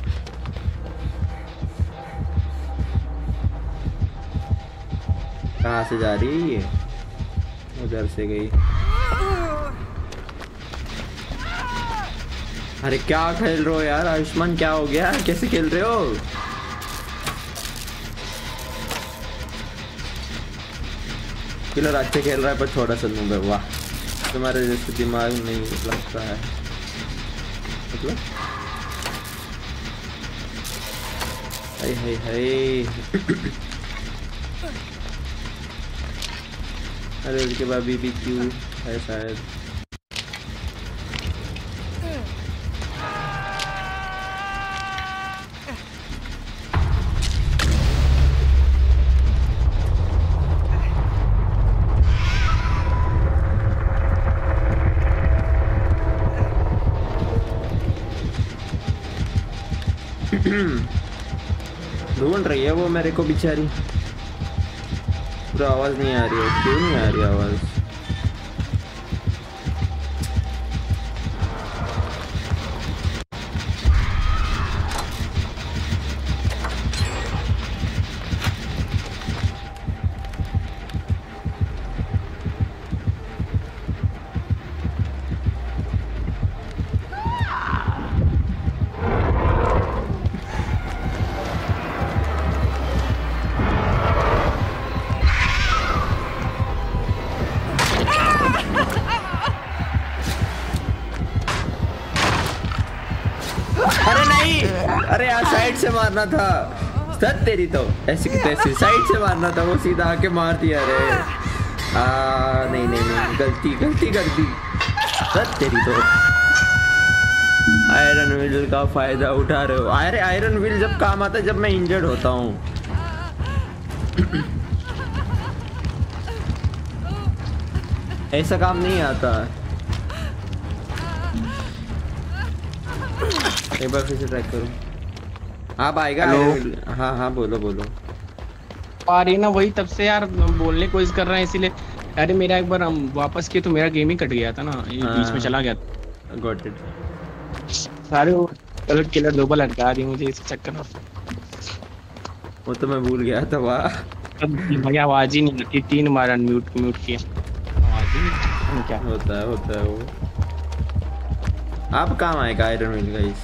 कहाँ से जा रही है ये? उधर से गई। अरे क्या खेल रहे हो यार आयुष्मान, क्या हो गया? कैसे खेल रहे हो? किलर अच्छे खेल रहा है पर थोड़ा सा नूब है। वाह तुम्हारे जैसे दिमाग नहीं लगता है मतलब। हाय हाय हाय। अरे उसके बाद बीबी क्यू है शायद। ढूंढ रही है वो मेरे को बेचारी। पूरा आवाज नहीं आ रही है, क्यों नहीं आ रही आवाज? अरे यार साइड से मारना था सर, तेरी तो ऐसी की तैसी साइड से मारना था, वो सीधा आके मार दिया। रे आ नहीं नहीं नहीं गलती गलती कर दी सर तेरी तो। आयरन व्हील का फायदा उठा रहे हो। अरे आयरन व्हील जब काम आता है जब मैं इंजर्ड होता हूँ। ऐसा काम नहीं आता। एक बार फिर से ट्राई करूँ। आप आएगा? हाँ हाँ बोलो बोलो। आ रही ना वही, तब से यार बोलने की कोशिश कर रहे हैं इसीलिए। अरे मेरा एक बार हम वापस किए तो मेरा गेम ही कट गया था ना, ये बीच में चला गया था। Got it. सारे कलर किलर दो बार लटका दी मुझे इस चक्कर में। वो तो मैं भूल गया था। वाह भाई आवाज ही नहीं आती, तीन बार अनम्यूट म्यूट किया आवाज ही नहीं। क्या होता है होता है वो। आप काम आएगा आयरन व्हील गाइस।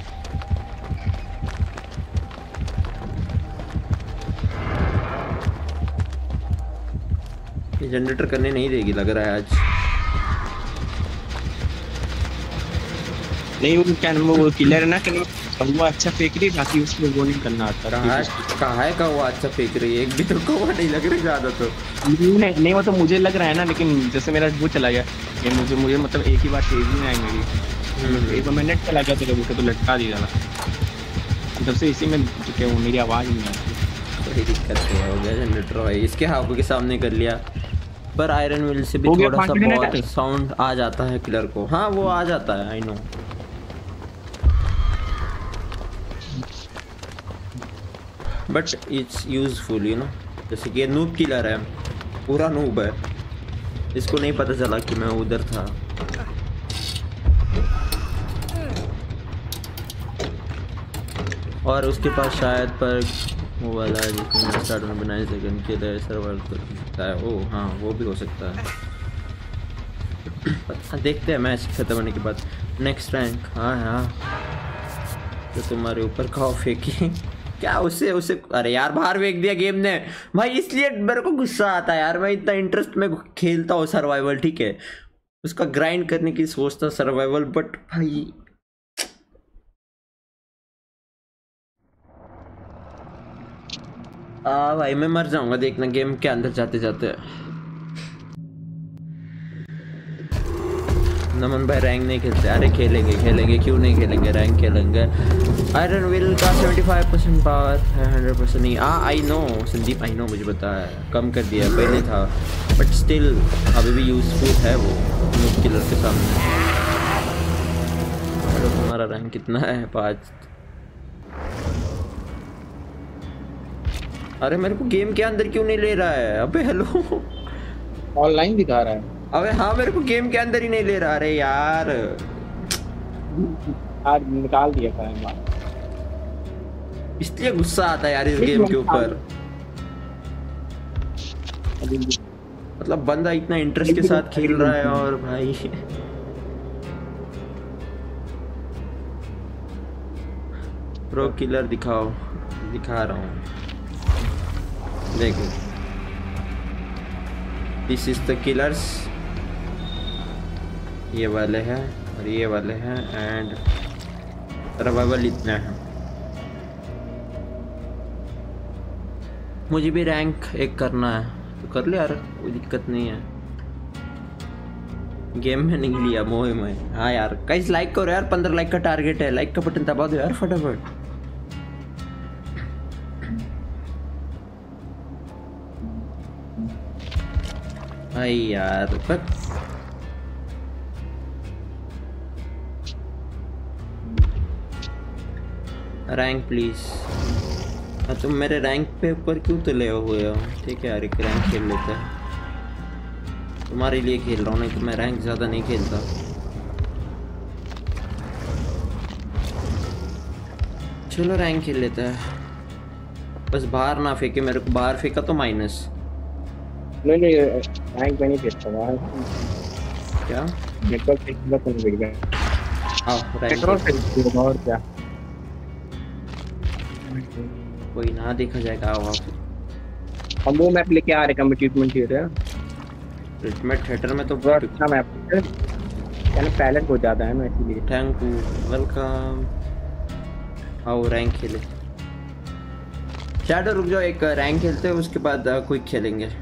ये जनरेटर करने नहीं देगी लग रहा है आज। नहीं वो क्या नाम वो किलर है ना कि वो अच्छा फेंक रही, बाकी उसमें वो नहीं करना आता। कहाँ है कहाँ है का वो अच्छा फेंक रही है? एक भी तो कौवा नहीं लग रही ज्यादा तो। नहीं नहीं वो तो मुझे लग रहा है ना, लेकिन जैसे मेरा वो चला गया ये मुझे मुझे मतलब एक ही बार तेज नहीं आई मेरी। एक मिनट चला गया तो वो तो लटका दिया था तब से इसी में क्या वो मेरी आवाज नहीं आती। कोई दिक्कत नहीं हो गया जनरेटर भाई, इसके हाथों के सामने कर लिया। पर आयरन व्हील से भी थोड़ा सा बहुत साउंड आ जाता है किलर को। हाँ वो आ जाता है, I know. But it's useful you know. जैसे कि ये नूब किलर है, पूरा नूब है, इसको नहीं पता चला कि मैं उधर था। और उसके पास शायद पर वो वाला है जिसमें स्टार्ट में बनाए सेकंड के लिए सर्वाइव कर सकता है। ओ हाँ वो भी हो सकता है। देखते हैं मैच खत्म होने के बाद। Next rank. हाँ हाँ तो तुम्हारे ऊपर खाओ फेंकी क्या उसे उसे अरे यार बाहर फेंक दिया गेम ने भाई, इसलिए मेरे को गुस्सा आता है यार। मैं इतना इंटरेस्ट में खेलता हूँ सर्वाइवल, ठीक है, उसका ग्राइंड करने की सोचता सर्वाइवल, बट भाई आ भाई मैं मर जाऊंगा देखना गेम के अंदर जाते जाते। नमन भाई रैंक नहीं खेलते? अरे खेलेंगे खेलेंगे क्यों नहीं खेलेंगे, रैंक खेलेंगे। आयरन व्हील का पचहत्तर परसेंट पावर है, हंड्रेड परसेंट नहीं। हाँ I know Sandeep, I know मुझे पता है, कम कर दिया पहले था, बट स्टिल अभी भी यूजफुल है वो नूब किलर के सामने। अरे तुम्हारा रैंक कितना है? पाँच। अरे मेरे को गेम के अंदर क्यों नहीं ले रहा है? अबे हेलो ऑनलाइन दिखा रहा है। अबे हाँ मेरे को गेम के अंदर ही नहीं ले रहा। अरे यार आज निकाल दिया था, इसलिए गुस्सा आता है यार इस गेम के ऊपर। मतलब बंदा इतना इंटरेस्ट के साथ खेल रहा है और भाई प्रो किलर दिखाओ। दिखा रहा हूँ देखो, दिस इज द किलर्स। ये वाले हैं और ये वाले हैं एंड सर्वाइवल इतना है। मुझे भी रैंक एक करना है तो कर ले यार, कोई दिक्कत नहीं है। गेम में नहीं लिया मोह में। हाँ यार गाइस लाइक करो यार, पंद्रह लाइक का टारगेट है, लाइक का बटन दबा दो यार फटाफट। भाई यार बस रैंक प्लीज। तुम मेरे रैंक पे ऊपर क्यों तुले हुए हो? ठीक है यार एक रैंक खेल लेते हैं, तुम्हारे लिए खेल रहा हूँ, नहीं तो मैं रैंक ज़्यादा नहीं खेलता। चलो रैंक खेल लेते हैं, बस बाहर ना फेंके मेरे को, बाहर फेंका तो माइनस। नहीं नहीं रैंक में नहीं खेलता बाहर। क्या नेटवर्क से कितना कौन बिक गया? हाँ नेटवर्क से और क्या कोई ना देखा जाएगा। आओ हम वो मैप लेके आ रहे हैं ट्रीटमेंट थिएटर। ट्रीटमेंट थिएटर में तो अच्छा मैप क्या ना पैलेट हो जाता है ना इसीलिए। Thank you welcome. आओ रैंक खेले। शैडो रुक जाओ, एक रैंक खेलते हैं उसके बाद क्विक खेलेंगे।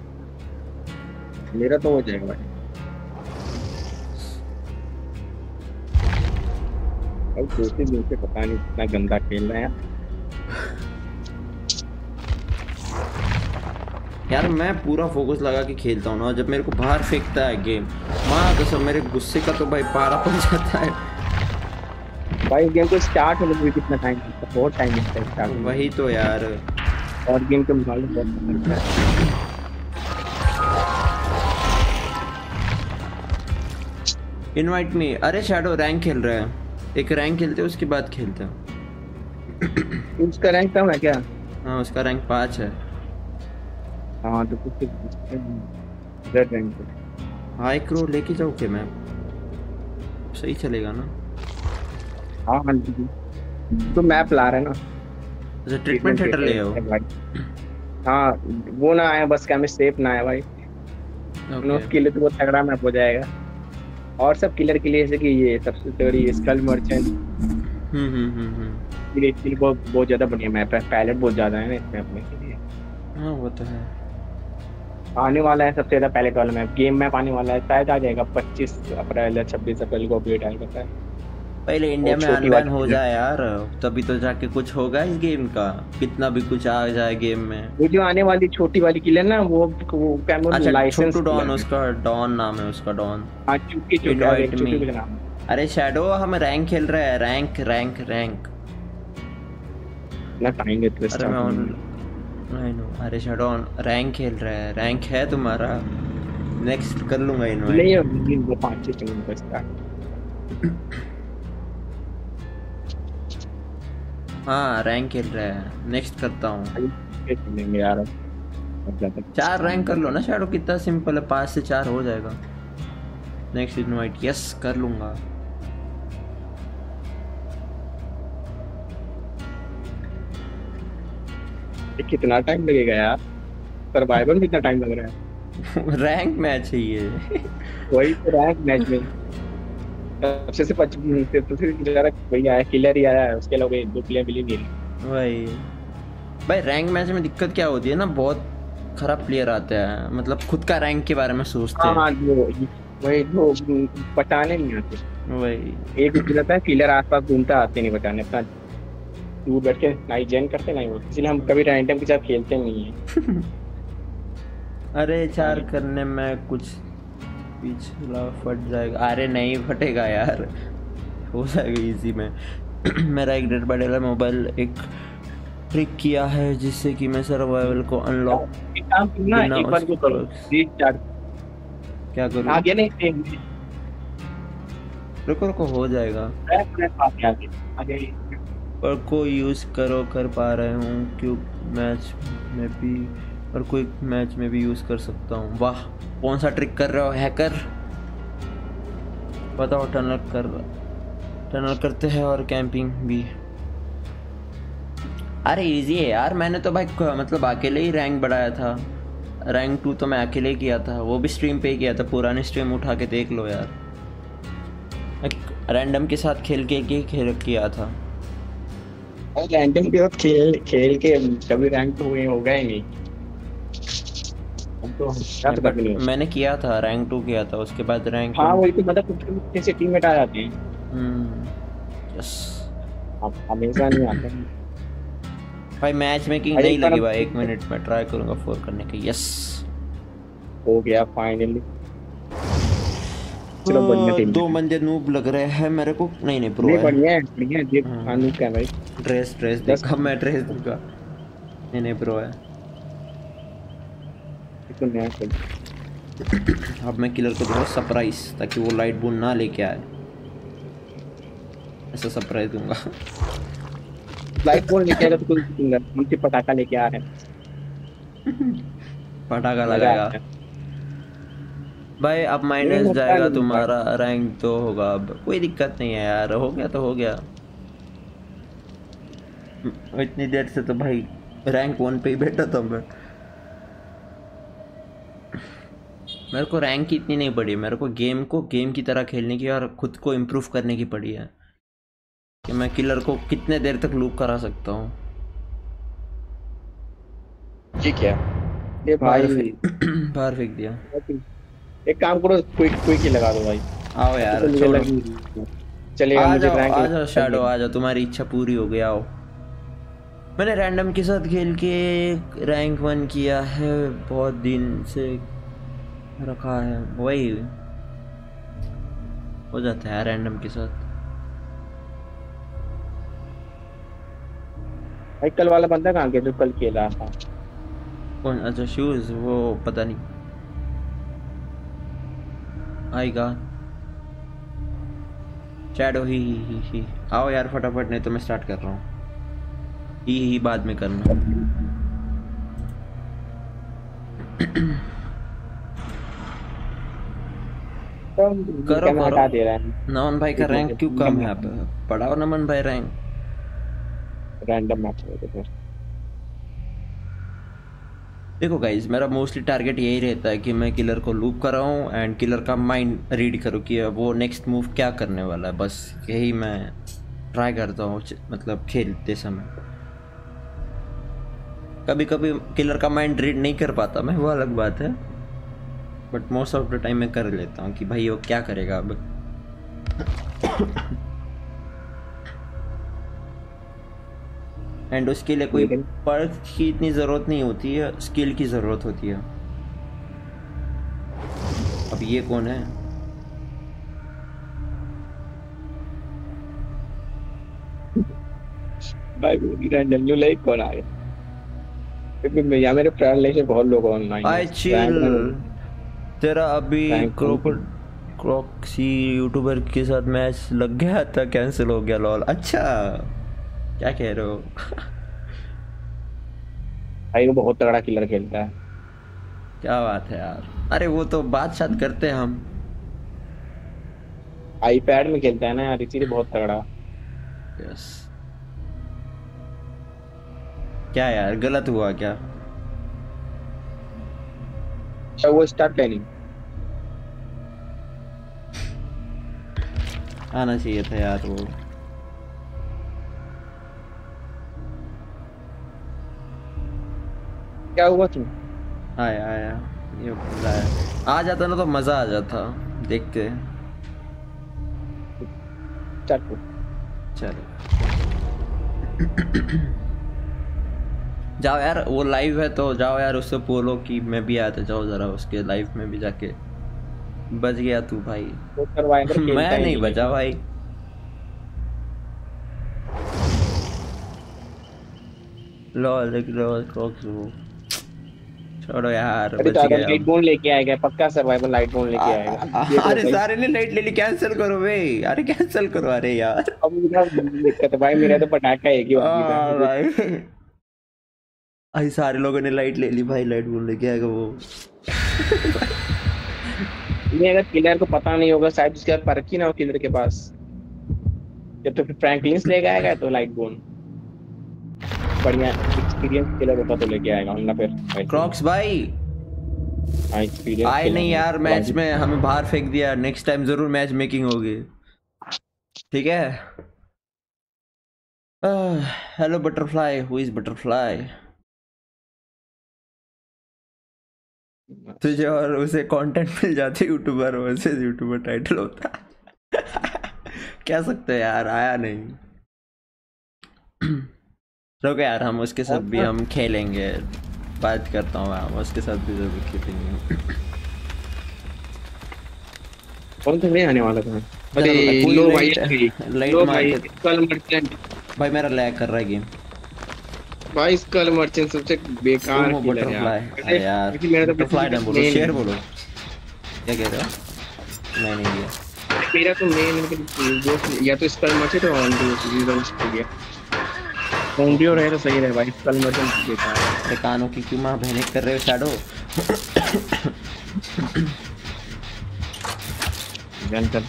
मेरा तो हो जाएगा भाई। अब दूसरे दिन से पता नहीं इतना गंदा खेल रहे हैं यार। मैं पूरा फोकस लगा के खेलता हूँ ना, जब मेरे को बाहर फेंकता है गेम माँ तो सब मेरे गुस्से का तो भाई पारा पड़ जाता है भाई। गेम को स्टार्ट होने में कितना टाइम लगता है? बहुत टाइम लगता है स्टार्ट। वही तो यार, और गेम के मुकाबले बहुत लगता है। Invite me. अरे शैडो रैंक खेल रहे हैं, एक रैंक खेलते हैं उसके बाद खेलते हैं। उसका रैंक कम है क्या? हाँ उसका रैंक पाँच है। हाँ तो कुछ रेड रैंक पे हाँ एक रो लेके जाओ के मैं सही चलेगा ना। हाँ हाँ तो मैप ला रहे हैं ना। अच्छा ट्रीटमेंट थिएटर ले आओ। हाँ वो ना आए बस, क्या में सेफ ना आए भाई। okay. के लिए तो बहुत तगड़ा मैप हो जाएगा। और सब किलर के लिए जैसे कि ये सबसे तगड़ी स्कल मर्चेंट हम्म हम्म हम्म ये इसके लिए बहुत बहुत ज्यादा बढ़िया मैप है। पैलेट बहुत ज्यादा है ना इसमें अपने के लिए। हाँ वो तो है। आने वाला है सबसे ज्यादा पैलेट वाला मैप। गेम मैप आने वाला है शायद आ जाएगा पच्चीस अप्रैल या छब्बीस अप्रैल को अपडेट आएगा पता है। पहले इंडिया में अनबैन हो जाए यार, तभी तो जाके कुछ होगा इस गेम का। कितना भी कुछ आ जाए गेम में। वो जो आने वाली छोटी वाली किलर ना वो वो अच्छा लाइसेंस छोटू डॉन, उसका डॉन नाम है उसका डॉन। हां चुटकी चुटकी का नाम। अरे शैडो हम रैंक खेल रहे हैं, रैंक रैंक रैंक ना टाइम तो अरे मैं ऑन नहीं नो। अरे शैडो रैंक खेल रहा है, रैंक है तुम्हारा। नेक्स्ट कर लूंगा इनवाइट। नहीं वो पांच छह मिनट बचता। हाँ रैंक खेल रहा है, नेक्स्ट करता हूँ। यार चार रैंक कर लो ना शैडो, कितना सिंपल है, पाँच से चार हो जाएगा। नेक्स्ट इनवाइट यस कर लूंगा। कितना टाइम लगेगा यार? सर्वाइवल में कितना टाइम लग रहा है? रैंक मैच है ये। वही तो रैंक मैच में सबसे से पच्चीस मिनट से तो फिर किलर वही आया, किलर ही आया है, उसके अलावा दो प्लेयर मिली नहीं। वही भाई रैंक मैच में दिक्कत क्या होती है ना, बहुत खराब प्लेयर आते हैं, मतलब खुद का रैंक के बारे में सोचते हैं। हाँ वो वही वो बताने नहीं आते। वही एक रहता है किलर आसपास घूमता, आते नहीं बताने, अपना दूर बैठ के नाइट जैन करते नहीं वो, इसलिए हम कभी रैंडम के साथ खेलते नहीं है। अरे चार करने में कुछ पिछला फट जाएगा। अरे नहीं फटेगा यार, हो जाएगा इजी में। मेरा एक डेड बॉडी वाला मोबाइल एक ट्रिक किया है जिससे कि मैं सर्वाइवल को अनलॉक एक बार को करो रीस्टार्ट। क्या करूं? आगे नहीं रुको रुको हो जाएगा। और को यूज करो कर पा रहे हूँ क्यों मैच में भी और कोई मैच में भी यूज कर सकता हूँ। वाह कौन सा ट्रिक कर रहे हो हैकर? बताओ। टनल कर टनल करते हैं और कैंपिंग भी। अरे इजी है यार, मैंने तो भाई मतलब अकेले ही रैंक बढ़ाया था। रैंक टू तो मैं अकेले ही किया था, वो भी स्ट्रीम पे ही किया था। पुरानी स्ट्रीम उठा के देख लो यार, रैंडम के साथ खेल के की खेल किया था। और रैंडम के साथ खेल खेल के कभी रैंक तो हुए होगा ही नहीं। हम तो क्या पता नहीं। मैंने किया था रैंक टू किया था, उसके बाद रैंक हाँ वही तो मतलब कुछ कैसे टीममेट आ जाते हैं। हम्म यस अब हमेशा नहीं आते भाई। मैच मेकिंग नहीं लगी भाई, एक मिनट में ट्राई करूंगा फोर करने का। यस हो गया फाइनली। चलो बढ़िया टीम। दो बंदे नूब लग रहे हैं मेरे को। नहीं नहीं प्रो है। है। बढ़िया है बढ़िया है देख नूब क्या भाई। ड्रेस ड्रेस देखा मैं ड्रेस दूंगा। नहीं नहीं प्रो है। तो नया खेल। अब मैं किलर को दूंगा सरप्राइज ताकि वो लाइट बून ना लेके आए। ऐसा सरप्राइज दूंगा। लाइट बून लेके आएगा तो कोई दूंगा। मुझे पटाखा लेके आ रहे हैं। पटाखा लगाएगा भाई। अब माइनस जाएगा तुम्हारा रैंक तो होगा। अब कोई दिक्कत नहीं है यार, हो गया तो हो गया। इतनी देर से तो भाई रैंक वन पे ही बैठा था मैं। मेरे को रैंक की इतनी नहीं पड़ी, मेरे को गेम को गेम की तरह खेलने की और खुद को इम्प्रूव करने की पड़ी है कि मैं किलर को कितने देर तक लूप करा सकता हूँ। ठीक है ये भाई बाहर फेंक दिया। एक काम करो क्विक क्विक ही लगा दो भाई। आओ यार छोड़ो। चलेगा मुझे रैंक। आ जाओ शैडो आ जाओ, तुम्हारी इच्छा पूरी हो गई। आओ। मैंने रैंडम के साथ खेल के रैंक वन किया है, बहुत दिन से रखा है, वही हो जाता है रैंडम के साथ। भाई कल वाला बंदा कहाँ गया जो कल खेला था? कौन? अच्छा शूज, वो पता नहीं आएगा। शैडो ही ही ही ही आओ यार फटाफट, नहीं तो मैं स्टार्ट कर रहा हूँ। ही ही बाद में करना। करो करो। हटा दे रहा है नमन भाई का रैंक क्यों कम है? आप पढ़ाओ नमन भाई रैंक। रैंडम मैच हो गया। देखो गाइज, मेरा मोस्टली टारगेट यही रहता है कि मैं किलर को लूप कराऊं एंड किलर का माइंड रीड करूं कि वो नेक्स्ट मूव क्या करने वाला है। बस यही मैं ट्राई करता हूँ, मतलब खेलते समय। कभी कभी किलर का माइंड रीड नहीं कर पाता मैं, वो अलग बात है, but most of the time मैं कर लेता हूँ कि भाई वो क्या करेगा अब। एंड उसके लिए कोई पर्क की इतनी ज़रूरत नहीं होती है, स्किल की ज़रूरत होती है। अब ये कौन है? भाई रैंडम न्यू लाइक कौन आ गया? क्योंकि या मेरे फ्रेंड लिस्ट में बहुत लोग ऑनलाइन आई चिल। तेरा अभी क्रोकर क्रॉक्सी यूट्यूबर के साथ मैच लग गया था, कैंसिल हो गया। लॉल। अच्छा क्या कह रहे हो? भाई वो बहुत तगड़ा किलर खेलता है। क्या बात है यार। अरे वो तो बात शायद करते हैं हम। आईपैड में खेलता है ना यार, इसीलिए बहुत तगड़ा। यस। क्या यार गलत हुआ क्या? क्या वो स्टार्ट प्लानिंग आना चाहिए था यार वो। क्या हुआ तुम? आया आया ये आया। आ जाता ना तो मजा आ जाता। देखते चलो चलो जाओ यार, वो लाइव है तो जाओ यार, उससे बोलो कि मैं भी आता। जाओ जरा उसके लाइव में भी जाके। बच गया तू भाई। मैं नहीं बचा भाई। लॉल देख लो क्रॉक्स वो। छोड़ो यार, बच गया। लाइट बोन लेके आएगा पक्का, सर्वाइवल लाइट बोन लेके आएगा। अरे सारे ने लाइट ले ली, कैंसिल करो बे। अरे कैंसिल करो। अरे यार अब मेरा दिक्कत भाई, मेरा तो पटाखा एक ही भाई। आई सारे लोगों ने लाइट ले ली भाई, लाइट बोन लेके आएगा वो। ये अगर किलर को पता नहीं होगा शायद उसके बाद परखी ना हो किलर के पास, जब तो फिर फ्रैंकलिन लेके आएगा तो लाइट बोन बढ़िया एक्सपीरियंस किलर होता तो लेके आएगा वरना फिर क्रॉक्स भाई एक्सपीरियंस आए नहीं यार मैच में, हमें बाहर फेंक दिया। नेक्स्ट टाइम जरूर मैच मेकिंग होगी। ठीक है। Hello butterfly, who is butterfly? तुझे और उसे कंटेंट मिल जाते यूट्यूबर वर्सेस यूट्यूबर टाइटल होता। क्या सकते यार, आया नहीं। रुको यार, हम उसके साथ भी हम खेलेंगे, बात करता हूँ, हम उसके साथ भी जरूर खेलेंगे। कौन सा नहीं आने वाला था? अरे लो भाई, लाइट मार के कल मर्चेंट भाई मेरा लैग कर रहा है गेम भाई। कल मर्चेंट सबसे बेकार वो किलर है बटरफ्लाई। अरे यार बटरफ्लाई ना बोलो, शेर बोलो। क्या कह रहे हो? मैं नहीं दिया मेरा तो मेन जो या तो स्कल मर्चेंट और ऑन डू सीजन हो गया। ऑन रहे तो सही रहे भाई, स्कल मर्चेंट बेकार है। कानों की क्यों मां बहने कर रहे हो शैडो? गन कर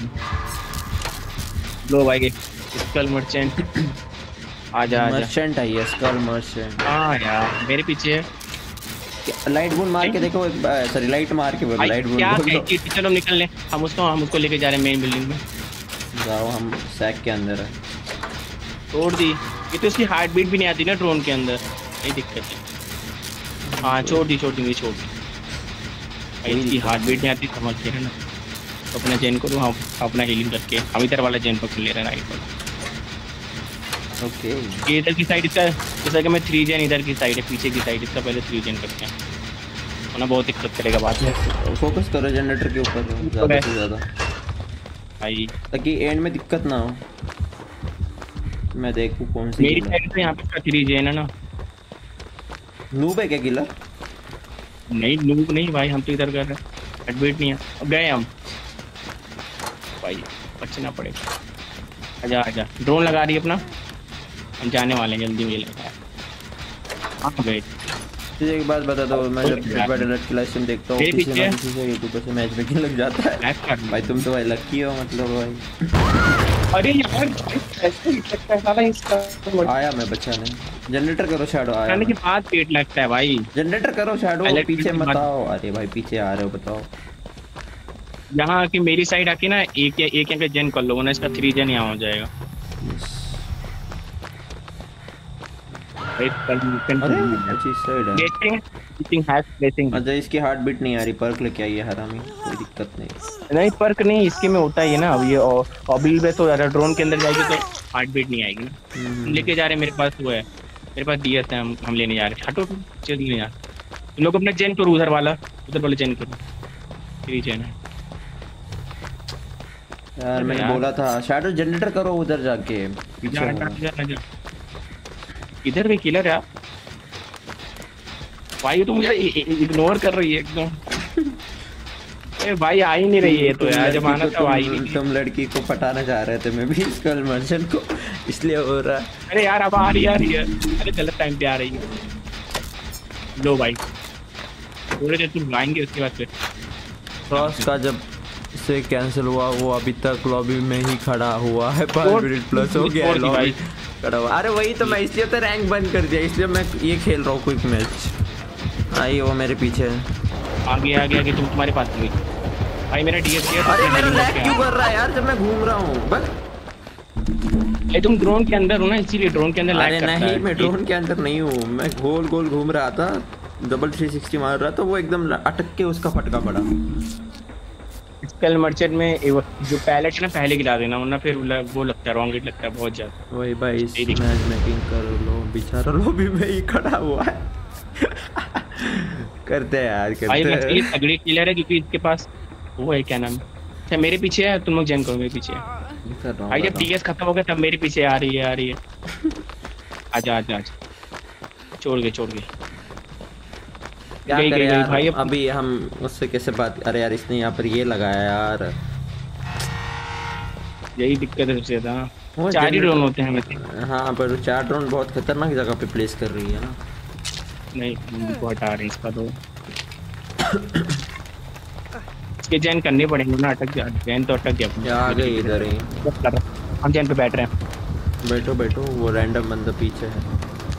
लो भाई, स्कल मर्चेंट आजा आजा। मर्चेंट है ये, स्कल मर्चेंट। हां यार मेरे पीछे है। लाइट बून मार के देखो, सॉरी लाइट मार के बोलो, लाइट बून क्या बोलो। चलो निकल ले, हम उसको हम उसको लेके जा रहे हैं मेन बिल्डिंग में। जाओ, हम सैक के अंदर है। तोड़ दी। ये तो इसकी हार्ट बीट भी नहीं आती ना ड्रोन के अंदर, यही दिक्कत है। हाँ छोड़ दी छोड़ दी मुझे छोड़ दी भाई, इसकी हार्ट बीट नहीं आती, समझ के है ना। तो अपना चेन को हम अपना हीलिंग करके हम इधर वाला चेन पकड़ ले रहे हैं राइट वाला। ओके ये इधर की साइड इसका, जैसा कि मैं थ्री जेन इधर की साइड है, पीछे की साइड इसका पहले थ्री जेन करते हैं, वरना बहुत दिक्कत करेगा बाद में। फोकस करो जनरेटर के ऊपर ज़्यादा से ज़्यादा भाई, ताकि एंड में दिक्कत ना हो। मैं देखूं कौन सी मेरी साइड तो यहाँ पे थ्री जेन है ना। नूब है क्या किलर? नहीं नूब नहीं भाई, हम तो इधर कर रहे हैं, एडमिट नहीं है। अब गए हम भाई, बचना पड़ेगा। आजा आजा, ड्रोन लगा रही है अपना, हम जाने वाले हैं जल्दी। मिल हाँ वेट, तुझे एक बात बता दो, मैं जब डेड बाय डेलाइट की लाइव स्ट्रीम देखता हूँ किसी ना किसी से यूट्यूबर से मैच मेकिंग लग जाता है। भाई तुम तो भाई लकी हो, मतलब भाई। अरे यार ऐसे ही लगता है साला इसका। आया मैं बचा नहीं। जनरेटर करो शैडो, आया खाने के बाद पेट लगता है भाई। जनरेटर करो शैडो, पीछे मत आओ। अरे भाई पीछे आ रहे हो, बताओ। यहाँ की मेरी साइड आके ना एक या एक या जेन कर लो, वरना इसका थ्री जेन यहाँ हो जाएगा। अच्छा इसकी हार्ट बीट नहीं आ रही, पर्क लेके आई है हरामी, कोई दिक्कत नहीं। नहीं पर्क नहीं, इसके में होता है ना। अब ये ऑबिल में तो यार ड्रोन के अंदर जाएगी तो हार्ट बीट नहीं आएगी ना। लेके जा रहे मेरे पास वो है, मेरे पास डीएस है, हम हम लेने जा रहे हैं। हटो चलिए यार, तुम लोग अपना जेन करो, उधर वाला उधर वाले जेन करो, थ्री जेन है यार। मैंने बोला था शैडो जनरेटर करो उधर जाके पीछे। इधर भी किलर है भाई, तुम मुझे इग्नोर कर रही है एकदम। ए भाई आ ही नहीं रही है तो यार, जब आना था आई नहीं। तुम लड़की को पटाना चाह रहे थे, मैं भी स्कल मर्चेंट को, इसलिए हो रहा। अरे यार अब आ रही आ रही है, अरे गलत टाइम पे आ रही है। लो भाई थोड़े देर तुम लाएंगे, उसके बाद फिर क्रॉस का जब से कैंसिल हुआ वो अभी तक लॉबी में ही खड़ा हुआ है। पाँच मिनट प्लस हो गया है लॉबी खड़ा हुआ। अरे वही तो मैं इसलिए तो रैंक बंद कर दिया, इसलिए मैं ये खेल रहा हूँ क्विक मैच। आई वो मेरे पीछे आगे आगे आगे, तुम तुम्हारे पास भी भाई मेरा डीएस किया। अरे मेरा लैग क्यों कर रहा है यार जब मैं घूम रहा हूँ? बस ये तुम ड्रोन के अंदर हो ना, इसीलिए ड्रोन के अंदर लैग करता है। नहीं मैं ड्रोन के अंदर नहीं हूँ, मैं गोल गोल घूम रहा था, डबल थ्री सिक्सटी मार रहा था, वो एकदम अटक के उसका फटका पड़ा। स्कल मर्चेंट में जो पैलेट है ना पहले गिरा देना, वरना फिर वो लगता है रॉन्ग हिट लगता है बहुत ज्यादा। वही भाई मैच मेकिंग कर लो, बेचारा लॉबी में ही खड़ा हुआ है। करते हैं यार करते भाई हैं। ये तगड़ी किलर है क्योंकि इसके पास वो है, क्या नाम है, अच्छा मेरे पीछे है, तुम लोग जैन करो मेरे पीछे है भाई। जब टीएस खत्म हो गया तब मेरे पीछे आ रही है आ रही है। आजा आजा आजा, छोड़ गए छोड़ गए क्या करें यार भाई, अभी हम उससे कैसे बात। अरे यार इसने यहाँ पर ये लगाया यार, यही दिक्कत है सबसे ज्यादा। चार ही ड्रोन होते हैं वैसे। हाँ पर चार ड्रोन बहुत खतरनाक जगह पे प्लेस कर रही है ना। नहीं बहुत आ रही है इसका तो। इसके जैन करने पड़ेंगे ना, अटक गया जैन तो अटक गया। आ गए इधर ही, हम जैन पे बैठ रहे हैं। बैठो बैठो, वो रैंडम बंदा पीछे है।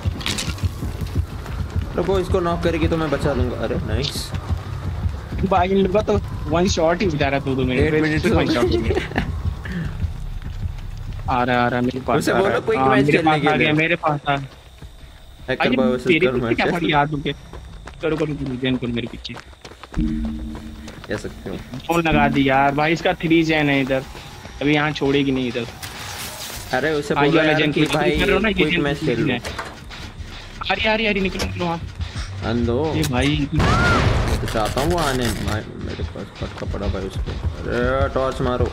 रुको इसको नॉक करेगी तो मैं बचा लूंगा। अरे नाइस भाई, इन लोगों तो वन शॉट ही बेचारा दो दो मिनट मिनट वन शॉट। आ रहा आ रहा मेरे पास। उसे बोलो कोई मैच खेलने के लिए। मेरे पास आ हैकर बॉय वर्सेस कर मैच। क्या पड़ी यार तुमके? करो करो जैन को मेरे पीछे कह सकते हो। फोन लगा दी यार भाई, इसका थ्री जैन है इधर, अभी यहाँ छोड़ेगी नहीं इधर। अरे उसे बोलो यार कि भाई कोई मैच खेल लो। अरे यार यार निकलो निकलो आप अंदो। ये भाई मैं तो चाहता हूँ वो आने, मेरे पास फटका पड़ा भाई उसको। अरे टॉर्च मारो।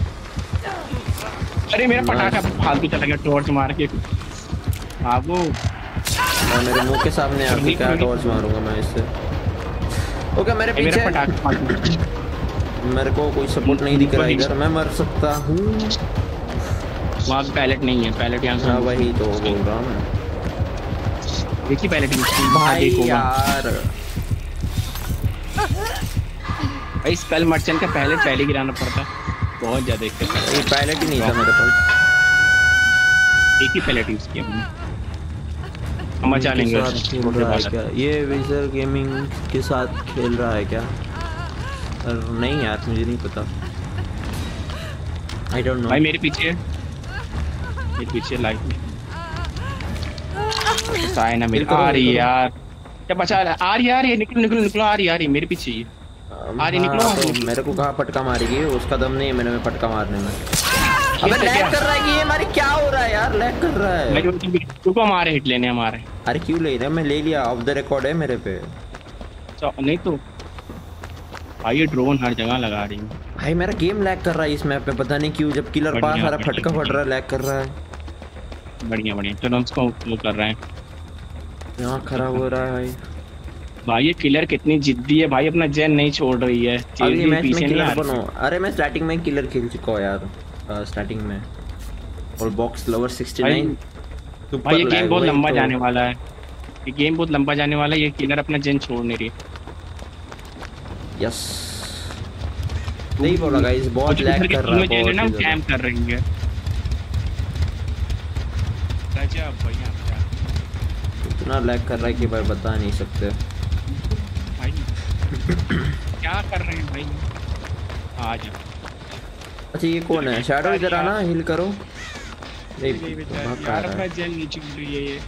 अरे मेरा पटाखा फालतू चला गया टॉर्च मार के। भागो और मेरे मुंह के सामने आके क्या टॉर्च मारूंगा मैं इससे। ओके मेरे पीछे पटाखा मेरे को कोई सपोर्ट नहीं दिख रहा इधर, मैं मर सकता हूँ। वहाँ पैलेट नहीं है, पैलेट यहाँ हाँ वही तो बोल रहा हूँ मैं। एक ही पैलेट भाई यार भाई स्पेल मर्चेंट का पहले पहले गिराना पड़ता, बहुत ज्यादा एक पैलेट ही नहीं था मेरे पास। एक ही पैलेट यूज किया मैंने। मजा लेंगे क्या ये विजर गेमिंग के साथ खेल रहा है क्या? नहीं यार मुझे नहीं पता। I don't know. भाई मेरे पीछे मेरे पीछे लाइट में साय ना मेरे आ रही यार। क्या बचा आ रही यार, ये निकलो निकलो निकलो आ रही आ रही मेरे पीछे ही आ रही निकलो। तो मेरे को कहाँ पटका मारेगी, उसका दम नहीं है मेरे में पटका मारने में। अबे लैग कर रहा है कि ये हमारी क्या हो रहा है यार, लैग कर रहा है। तुमको हमारे हिट लेने हमारे। अरे क्यों ले रहा? मैं ले लिया, ऑफ द रिकॉर्ड है मेरे पे। नहीं तो भाई ये ड्रोन हर जगह लगा रही है भाई। मेरा गेम लैग कर रहा है इस मैप पे, पता नहीं क्यों। जब किलर पास आ रहा फटका फट रहा है, लैग कर रहा है। बढ़िया बढ़िया चलो हम इसको वो कर रहे हैं। यहाँ खराब हो रहा है भाई। भाई ये किलर कितनी जिद्दी है भाई, अपना जैन नहीं छोड़ रही है। अगली मैच में किलर बनो। अरे मैं स्टार्टिंग में किलर खेल चुका हूँ यार, स्टार्टिंग में। और बॉक्स लवर सिक्सटी नाइन। भाई ये गेम बहुत लंबा जाने वाला है, ये गेम बहुत लंबा जाने वाला है। ये किलर अपना जैन छोड़ नहीं रही। यस नहीं बोला गाइस, बहुत लैग कर रहा है, बहुत ना कैंप कर रही है। गजब भैया इतना लैग कर रहा है कि भाई बता नहीं सकते भाई क्या कर रहे हैं भाई। आ जा। अच्छा ये कौन है? शैडो इधर आना, हिल करो। यार अपना जैन नीचे गिर रही है ये।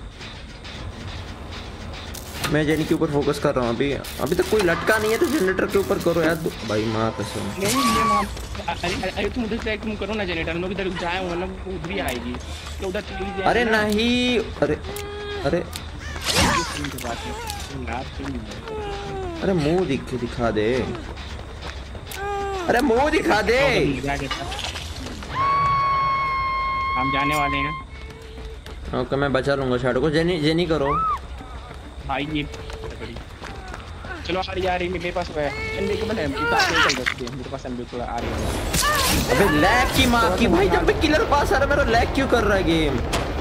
मैं जेनी के ऊपर फोकस कर रहा हूँ अभी। अभी तक कोई लटका नहीं है तो जनरेटर के ऊपर करो यार भाई। माँ कसम। नहीं ये मां अरे अरे तुम उधर से तुम करो ना जनरेटर, लोग इधर जाए हो ना वो उधर ही आएगी तो उधर चली जाए। अरे नहीं अरे अरे अरे मुंह दिख दिखा दे। अरे मुंह दिखा दे। हम जाने वाले हैं। ओके मैं बचा लूंगा शैडो को। जेनी जेनी करो भाई ये चलो आ रही आ रही मेरे पास है एमबी के बने मेरे पास चल सकती है। मेरे पास एमबी थोड़ा आ रही है। अबे लैग की मां की भाई, जब भी किलर पास आ रहा है मेरा लैग क्यों कर रहा है गेम?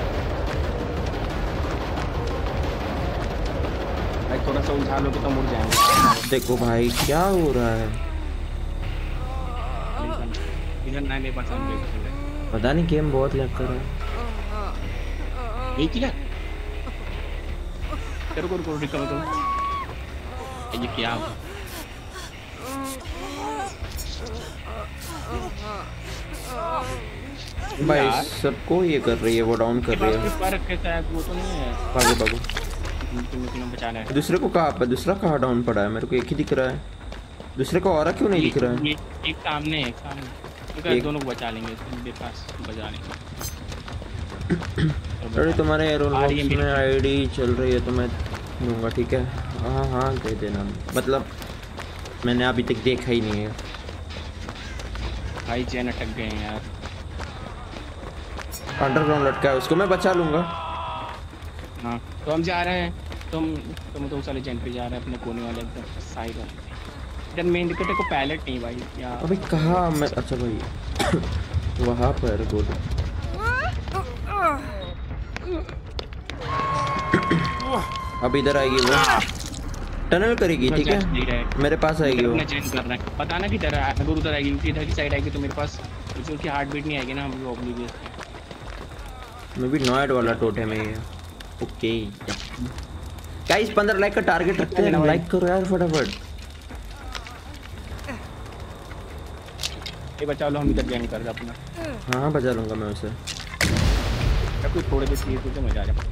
भाई थोड़ा सा उठा लो तो मुड़ जाएंगे। देखो भाई क्या हो रहा है। इधर ना मेरे पास एमबी पता नहीं गेम बहुत लैग कर रहा है। ये किलर करो करो करो रिकवर करो। ये क्या हुआ भाई? सबको ये कर रही है, वो डाउन कर रही है। वो तो नहीं है। भागो भागो बचाना है। दूसरे को कहाँ पे? दूसरा कहाँ डाउन पड़ा है? मेरे को एक ही दिख रहा है। दूसरे को और क्यों नहीं दिख रहा है? एक सामने एक सामने एक दोनों को बचा लेंगे। मेरे पास बचा लेंगे। अरे तुम्हारे एरोन बॉक्स में आईडी चल रही है तो मैं दूंगा, ठीक है? हाँ हाँ दे देना। मतलब मैंने अभी तक देखा ही नहीं है भाई। चैन अटक गए हैं यार। अंडरग्राउंड लटका है, उसको मैं बचा लूंगा। हाँ तो हम जा रहे हैं। तुम तुम तो उस वाले चैन पे जा रहे हैं अपने कोने वाले एकदम साइड वाले। इधर मेन दिक्कत है को पैलेट नहीं भाई यार। अबे कहाँ मैं? अच्छा भाई वहाँ पर बोलो। अब इधर आएगी वो, टनल करेगी, ठीक है? मेरे पास आएगी वो। पता ना किधर अगर उधर आएगी क्योंकि इधर की साइड आएगी तो मेरे पास उसकी हार्ट बीट नहीं आएगी ना। हम लोग ऑब्लिवियस मैं भी नॉइड वाला टोटेम है ये। ओके गाइस पंद्रह लाइक का टारगेट रखते हैं, लाइक करो यार फटाफट। ये बचा लो, हम इधर गैंग कर दे अपना। हाँ बचा लूँगा मैं उसे। कोई थोड़े देर चीज तो मजा आ जाए।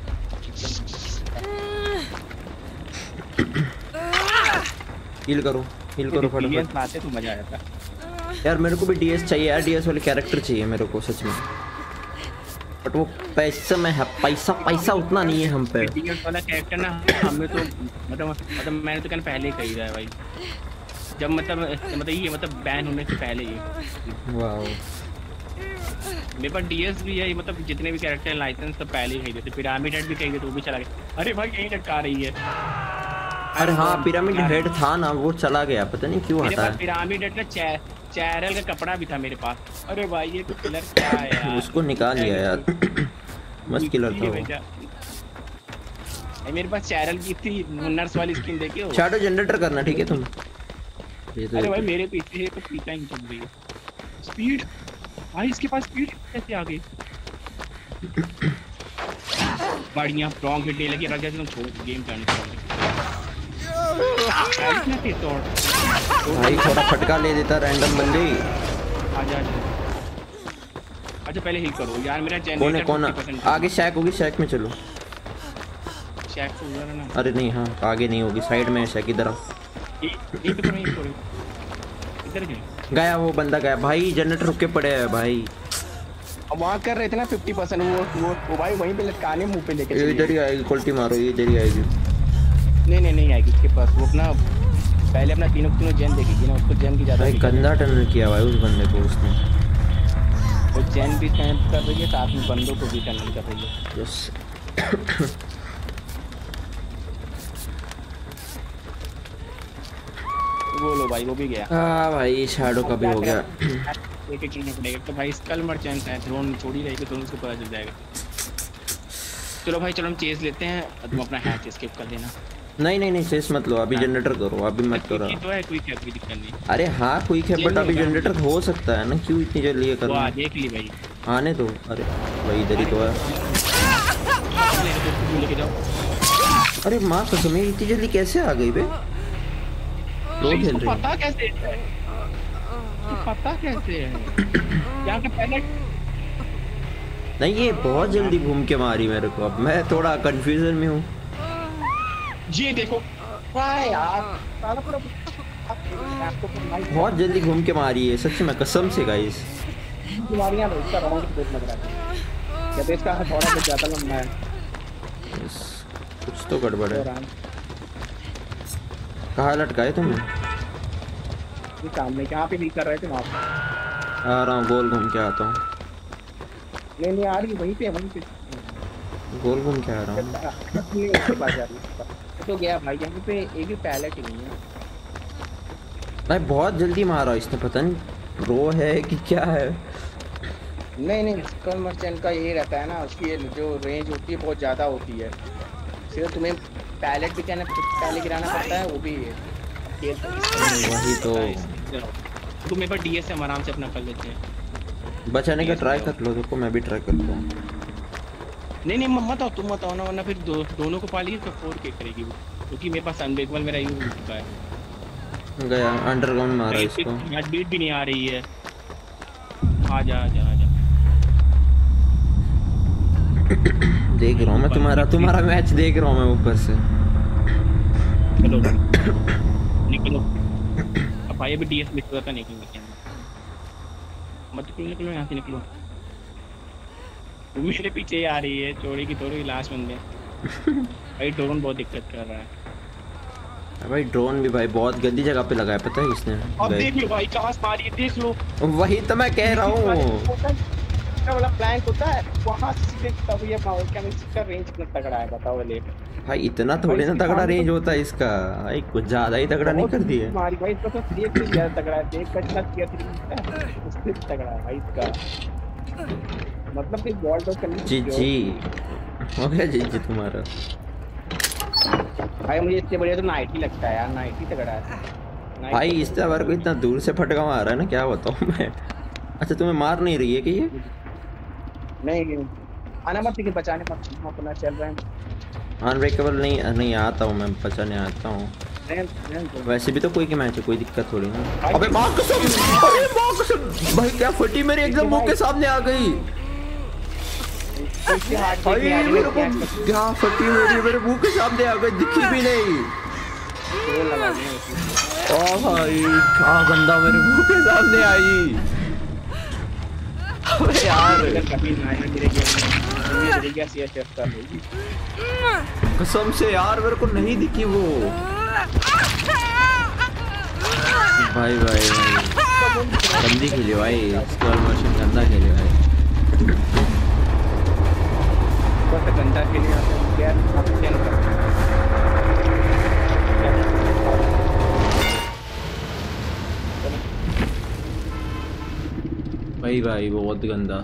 हील करो हील करो फटाफट। आते तो मजा आ जाता यार। मेरे को भी डीएस चाहिए यार, डीएस वाले कैरेक्टर चाहिए मेरे को सच में, बट वो पैसे में है, पैसा पैसा उतना नहीं है हम पे। डीएस वाला कैरेक्टर ना हमें तो मतलब मतलब मैंने तो कहना पहले ही कही रहा है भाई, जब मतलब मतलब ये मतलब बैन होने से पहले ही। वाओ मेरे पास डीएस भी है, मतलब जितने भी कैरेक्टर लाइसेंस तो पहले ही कही थे। पिरामिड हेड भी कही थी तो भी चला गया। अरे भाई यही लटका रही है। अरे हाँ पिरामिड हेड था ना, वो चला गया, पता नहीं क्यों हटा है। पिरामिड हेड का चैरल का कपड़ा भी था मेरे पास। अरे भाई ये किलर क्या है यार। उसको निकाल लिया यार। मस्त किलर था वो। मेरे पास चैरल की थी नर्स वाली स्किन देखियो। शैडो जनरेटर करना ठीक है तुम। अरे भाई मेरे पीछे तो पीछा ही चल रही है। स्पीड भाई, इसके पास स्पीड कैसे आ गई। बढ़िया रॉन्ग हिट दे लगी, रख गया तुम छोड़ गेम करने को। भाई थोड़ा फटका ले देता रैंडम बंदे। आजा आजा। अच्छा पहले हिल करो यार, मेरा जनरेटर कौन है कौन आगे शैक होगी, शैक में चलो। शैक तो उधर है ना। अरे नहीं हाँ आगे नहीं होगी, साइड में है शैक। इधर आओ। एक तो नहीं करो इधर गए। गया वो बंदा गया भाई, जनरेटर रुक के पड़े हैं भाई। अब वहाँ कर रहे थे ना फिफ्टी परसेंट वो वो वो भाई वहीं पे लटकाने मुंह पे लेके चले। इधर ही आएगी, कोल्टी मारो ये इधर ही आएगी। नहीं नहीं नहीं आएगी इसके पास। वो अपना पहले अपना तीनों तीनों जैन देखेगी ना, उसको जैन की ज्यादा भाई गंदा टनल किया भाई उस बंदे को उसने। वो जैन भी कैंप कर रही है, साथ में बंदों को भी टनल कर रही है। यस वो लो भाई वो भी गया। हाँ भाई शैडो का भी हो गया। एक एक चीज पड़ेगा तो भाई स्कल मर्चेंट है, ड्रोन छोड़ी रहेगी तो उसको पता चल जाएगा। चलो भाई चलो हम चेस लेते हैं, तुम अपना हैच स्किप कर देना। नहीं नहीं नहीं चेस मत लो, अभी जनरेटर करो, अभी मत करो। तो है क्विक है, कोई दिक्कत नहीं। अरे हाँ क्विक है बट अभी जनरेटर हो सकता है ना, क्यों इतनी जल्दी ये कर रहे हो। देख ली भाई आने दो। अरे भाई इधर ही तो है। लेके जाओ। अरे माँ कसम इतनी जल्दी कैसे आ गई बे। लो खेल रही पता कैसे है, पता कैसे है यहाँ के पहले। नहीं ये बहुत जल्दी घूम के मारी मेरे को, अब मैं थोड़ा कंफ्यूजन में हूँ। ये देखो यार बहुत जल्दी घूम के मारी है सच में कसम से गाइस। बीमारियां इसका राउंड बहुत लग रहा है, क्या तो इसका थोड़ा बहुत ज्यादा लंबा है। कुछ तो गड़बड़ है। कहाँ लटकाए तुमने। ये सामने कहाँ पे नहीं कर रहे थे वहाँ पे। आ रहा हूँ गोल घूम के आता हूँ। नहीं नहीं आ रही वहीं पे वहीं पे गोल घूम के आ रहा हूँ। तो गया भाई यहाँ पे एक भी पैलेट ही नहीं है भाई, बहुत जल्दी मारा इसने, पता नहीं रो है कि क्या है। नहीं नहीं स्कल मर्चेंट का यही रहता है ना, उसकी जो रेंज होती है बहुत ज़्यादा होती है, सिर्फ तुम्हें पैलेट भी कहना पहले गिराना पड़ता है, वो भी वही तो। तो मेरे पास डीएस हम आराम से अपना कर लेते हैं। बचाने का ट्राई कर लो, देखो मैं भी ट्राई करता हूँ। नहीं नहीं मत आओ, तुम मत आओ ना, वरना फिर दो, दोनों को पाली तो फोर के करेगी वो, क्योंकि मेरे पास अनब्रेकेबल मेरा यूज हो चुका है। गया अंडरग्राउंड मारा इसको। हार्ट बीट भी नहीं आ रही है। आजा आजा आजा। देख रहा हूँ मैं तुम्हारा तुम्हारा मैच देख रहा हूँ मैं ऊपर से। चलो निकलो। अब भाई अभी डीएस लिख रहा था, निकलो मत निकलो निकलो यहाँ से निकलो। मेरे पीछे आ रही है, चोरी की थोड़ी लास्ट बंदे। भाई ड्रोन बहुत दिक्कत कर रहा है भाई। ड्रोन भी भाई बहुत गंदी जगह पे लगाया, पता है इसने। अब देख लो भाई कहाँ से मारी है, देख लो। वही तो मैं कह रहा हूँ, वाला प्लैंक होता है वहाँ से तब ये पावर कैमिक्स का रेंज कितना तगड़ा है बताओ ले। भाई इतना थोड़ी ना तगड़ा रेंज होता है इसका, भाई कुछ ज्यादा ही तगड़ा नहीं कर दिया हमारी भाई। इसका तो सीएफ से ज्यादा तगड़ा है, देख का कितना सीएफ उससे तगड़ा है भाई इसका, मतलब कि बॉल तो करनी। जी जी हो गया जी जी तुम्हारा। भाई मुझे इससे बढ़िया तो नाइट ही लगता है यार, नाइट ही तगड़ा है भाई। इस बार को इतना दूर से फटका मार रहा है ना, क्या बताऊँ मैं। अच्छा तुम्हें मार नहीं रही है कि ये। नहीं आना मत, लेकिन बचाने मत, अपना चल रहे हैं। अनब्रेकेबल नहीं नहीं आता हूँ मैं, बचाने आता हूँ। वैसे भी तो कोई के मैच है, कोई दिक्कत थोड़ी ना। अबे माँ कसम, अरे माँ कसम भाई क्या फटी मेरे एकदम मुंह के सामने आ गई। भाई मेरे को क्या फटी मेरी मेरे मुंह के सामने आ गई, दिखी भी नहीं। ओ भाई क्या गंदा मेरे मुंह के सामने आई। अबे यार कसम से यार मेरे को नहीं दिखी वो। भाई भाई भाई गंदी खेली भाई, स्कॉल मशीन गंदा खेली भाई। गंदा खेली भाई भाई बहुत गंदा।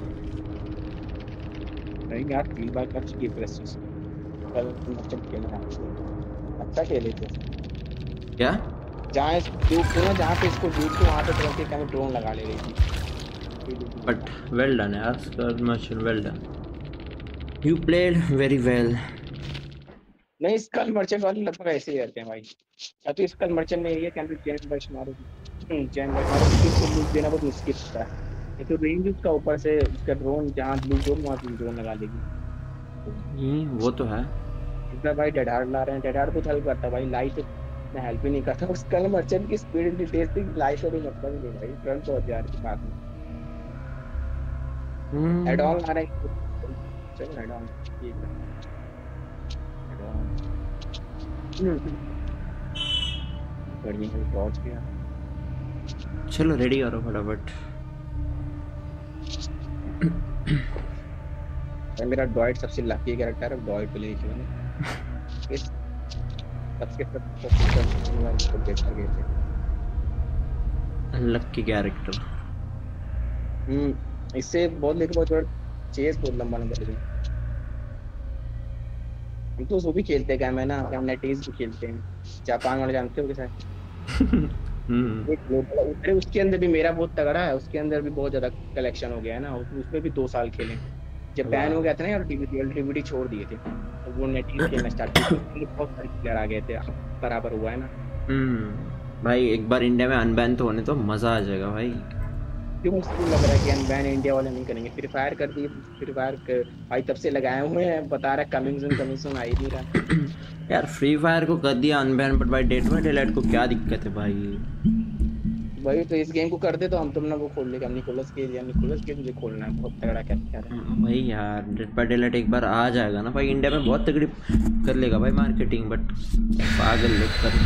नहीं यार फीडबैक कर चुकी प्रेस कल अच्छा खेलना अच्छा खेले थे क्या जहाँ इस ड्यूक को ना जहाँ पे इसको ड्यूक को वहाँ पे तुरंत ही कहीं ड्रोन लगा ले रही थी। बट वेल डन यार skull machine, well done, you played very well. नहीं स्कल मर्चेंट वाले लगभग ऐसे ही रहते हैं भाई। या तो स्कल मर्चेंट में ये कैन बी चेन बश मारो चेन बश मारो किसी को देना बहुत मुश्किल होता है। ये तो रेंज उसका ऊपर से उसका ड्रोन जहाँ ब्लू ड्रोन वहाँ ब्लू ड्रोन लगा देगी। हम्म वो तो है। इतना भाई डेडार ला रहे हैं, डेडार कुछ हेल्प करता भाई, लाइट में हेल्प ही नहीं करता। उस कल मर्चेंट की स्पीड इतनी तेज थी लाइट का भी मतलब नहीं भाई, तुरंत पहुंच जा रही बात में। एड ऑन आ रहे हैं, चलो एड ऑन ठीक है एड ऑन बढ़िया है पहुंच गया। चलो रेडी करो फटाफट। मेरा डॉइट सबसे लकी कैरेक्टर है, डॉइट को लेके मैंने इस सबके सबसे बेस्ट गए थे लकी कैरेक्टर। हम्म इससे बहुत लेके बहुत बड़ा चेस बहुत लंबा लंबा चल रहा। हम तो वो भी खेलते हैं मैं ना, हम नेटीज भी खेलते हैं जापान वाले, जानते हो कैसा हम्म एक ग्लोबल उतरे उसके अंदर भी मेरा बहुत तगड़ा है, उसके अंदर भी बहुत ज्यादा कलेक्शन हो गया है ना, उसमें भी दो साल खेले। जब बैन हो गया था ना यार टीवी एलटीवीडी छोड़ दिए थे तो वो नेटीज खेलना स्टार्ट किया, बहुत सारे प्लेयर आ गए थे, बराबर हुआ है ना। हम्म भाई एक बार इंडिया में अनबैन तो होने तो मजा आ जाएगा भाई। क्यों मुझको लग रहा है कि अनबैन इंडिया वाले नहीं करेंगे, फ्री फायर कर दिए, फ्री फायर भाई तब से लगाए हुए हैं, बता रहा कमिंग सून कमिंग सून आ ही नहीं रहा यार। फ्री फायर को कर दिया अनबैन, बट भाई डेड बाय डेलाइट को क्या दिक्कत है भाई। भाई तो इस गेम को कर दे तो हम तुम ना वो खोल लेगा निकोलस के या निकोलस के तुझे खोलना है, बहुत तगड़ा कैरेक्टर है भाई यार। डेड बाय डेलाइट एक बार आ जाएगा ना भाई इंडिया में बहुत तगड़ी कर लेगा भाई मार्केटिंग, बट पागल लोग कर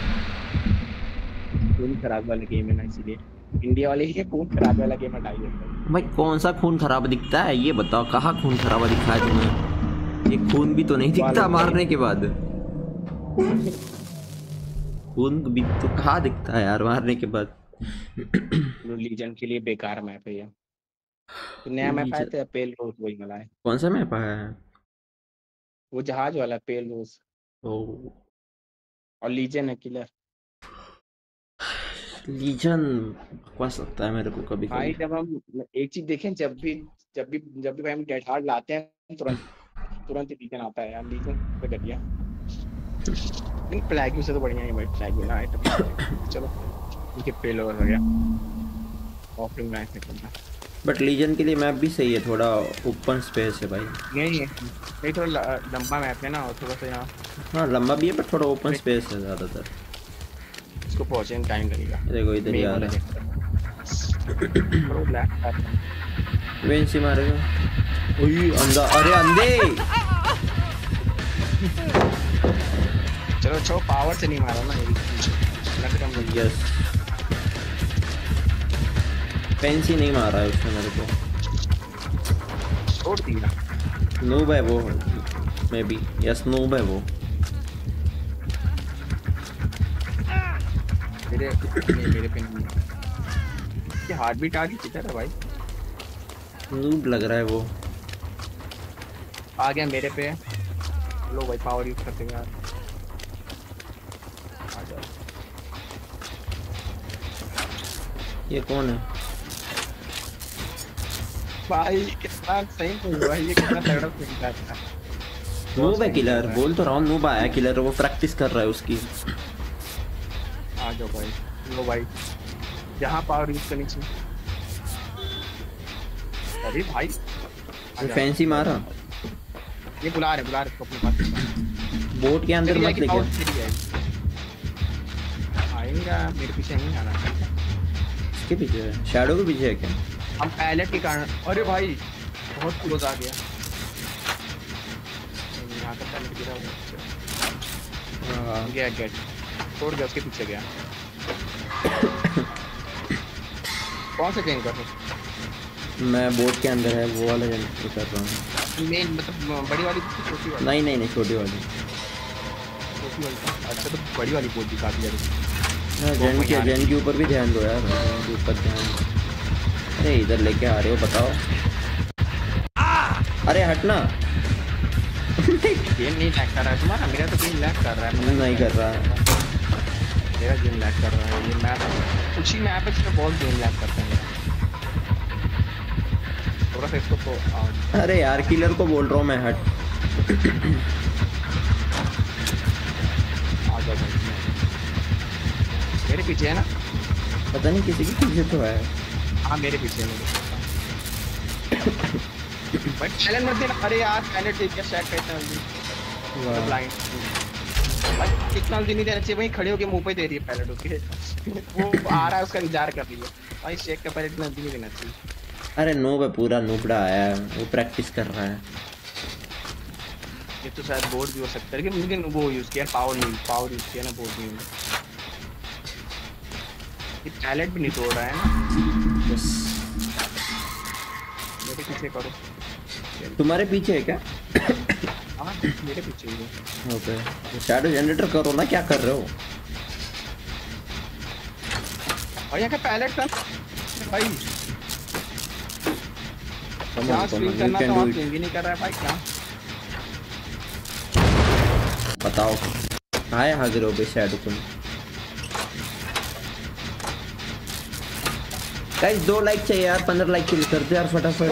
खून खराब वाला गेम है ना, इसीलिए इंडिया वाले ही खून खराब वाला गेम हटाई है भाई। कौन सा खून खराब दिखता है ये बताओ, कहाँ खून खराब दिखा है तुम्हें? ये खून भी तो नहीं दिखता मारने के बाद, खून भी तो कहाँ दिखता है यार मारने के बाद। लीजन के लिए बेकार मैप है ये, तो नया मैप आया था पेल रोज, वही वाला है। कौन सा मैप आया है? वो जहाज वाला पेल रोज। ओ और लीजन है किलर। लीजन बकवास लगता है मेरे को कभी भाई कभी। जब हम एक चीज देखें, जब भी जब भी जब भी भाई हम डेड हार्ड लाते हैं तुरंत तुरंत ही लीजन आता है यार, लीजन पे घटिया। इन फ्लैग से तो बढ़िया है भाई, फ्लैग वाला आइटम। चलो ठीक है पेल हो गया ऑफरिंग मैच में करना। बट लीजन के लिए मैप भी सही है, थोड़ा ओपन स्पेस है भाई। नहीं है नहीं थोड़ा लंबा मैप है ना, और थोड़ा सा यहाँ हाँ लंबा भी है पर थोड़ा ओपन स्पेस है ज़्यादातर। इसको पहुंचने में टाइम लगेगा। देखो इधर ही आ रहा है, वेंसी मारेगा। ओए अंधा, अरे अंधे। चलो छो पावर से नहीं मारा ना, यस पेंसी नहीं मारा है उसने मेरे को, छोड़ दिया। नूब है वो मे बी, यस नूब है वो। मेरे नहीं, मेरे पे नहीं ये हार्ट बीट आ गई किधर है भाई? नूब लग रहा है वो। आ गया मेरे पे, लो भाई पावर यूज करते हैं यार। आ जाओ। ये कौन है भाई? कितना सही हुआ ये, कितना तगड़ा खेलता था। नूब है किलर, बोल तो रहा हूँ नूब आया किलर, वो प्रैक्टिस कर रहा है उसकी। जाओ भाई, लो भाई, जहाँ पावर यूज करनी चाहिए। अरे भाई फैंसी मारा, ये बुला रहे बुला रहे अपने पास। बोट के अंदर मत लेके आएगा, मेरे पीछे नहीं आना। इसके पीछे है, शैडो के पीछे है क्या? हम पायलट के कारण। अरे भाई बहुत क्लोज आ गया, यहाँ का पायलट गिरा हुआ गया, गेट तोड़ गया, उसके पीछे गया। कौन सा गेम कर रहे हो? मैं बोट के अंदर है वो वाला गेम कर रहा हूँ। मेन मतलब बड़ी वाली छोटी वाली? नहीं नहीं नहीं छोटी वाली। छोटी वाली अच्छा, तो बड़ी वाली बोट भी काफी ज्यादा। हाँ जैन के जैन के ऊपर भी ध्यान दो यार, जैन के ऊपर ध्यान दो। अरे इधर लेके आ रहे हो बताओ। अरे हटना। गेम नहीं लैग कर रहा है तुम्हारा? मेरा तो गेम लैग कर रहा है। नहीं कर रहा है मेरा गेम लैग कर रहा है। ये मैप कुछ ही मैप है जिसमें बहुत गेम लैग करता है थोड़ा सा इसको तो। अरे यार किलर को बोल रहा हूँ मैं, हट। आ जाओ मेरे पीछे है ना? पता नहीं किसी के पीछे तो है। हाँ मेरे पीछे है। भाई चैलेंज मत देना। अरे यार पहले ठीक है, शैक करते हैं जल्दी। ब्लाइंड भाई कितना जल्दी नहीं देना चाहिए, वहीं खड़े होके मुंह पे दे रही है पहले उसके। वो आ रहा है, उसका इंतजार कर रही है भाई। शेक का पहले इतना जल्दी नहीं देना चाहिए। अरे नो पे पूरा नुबड़ा आया है, वो प्रैक्टिस कर रहा है। ये तो शायद बोर्ड भी हो सकता है, लेकिन मुझे वो यूज किया पावर नहीं, पावर यूज किया ना बोर्ड नहीं। ये टैलेंट भी नहीं तोड़ रहा है ना। बस मेरे पीछे करो। तुम्हारे पीछे है क्या? हाँ मेरे पीछे ही है। ओके शैडो जनरेटर करो ना, क्या कर रहे हो? और यहाँ का पैलेट था भाई, क्या स्विंग करना था, वहाँ स्विंग ही नहीं कर रहा है भाई। क्या बताओ कहाँ है हाजिर हो गए शैडो तुम? गाइस दो लाइक चाहिए यार, पंद्रह लाइक के लिए कर दो यार फटाफट।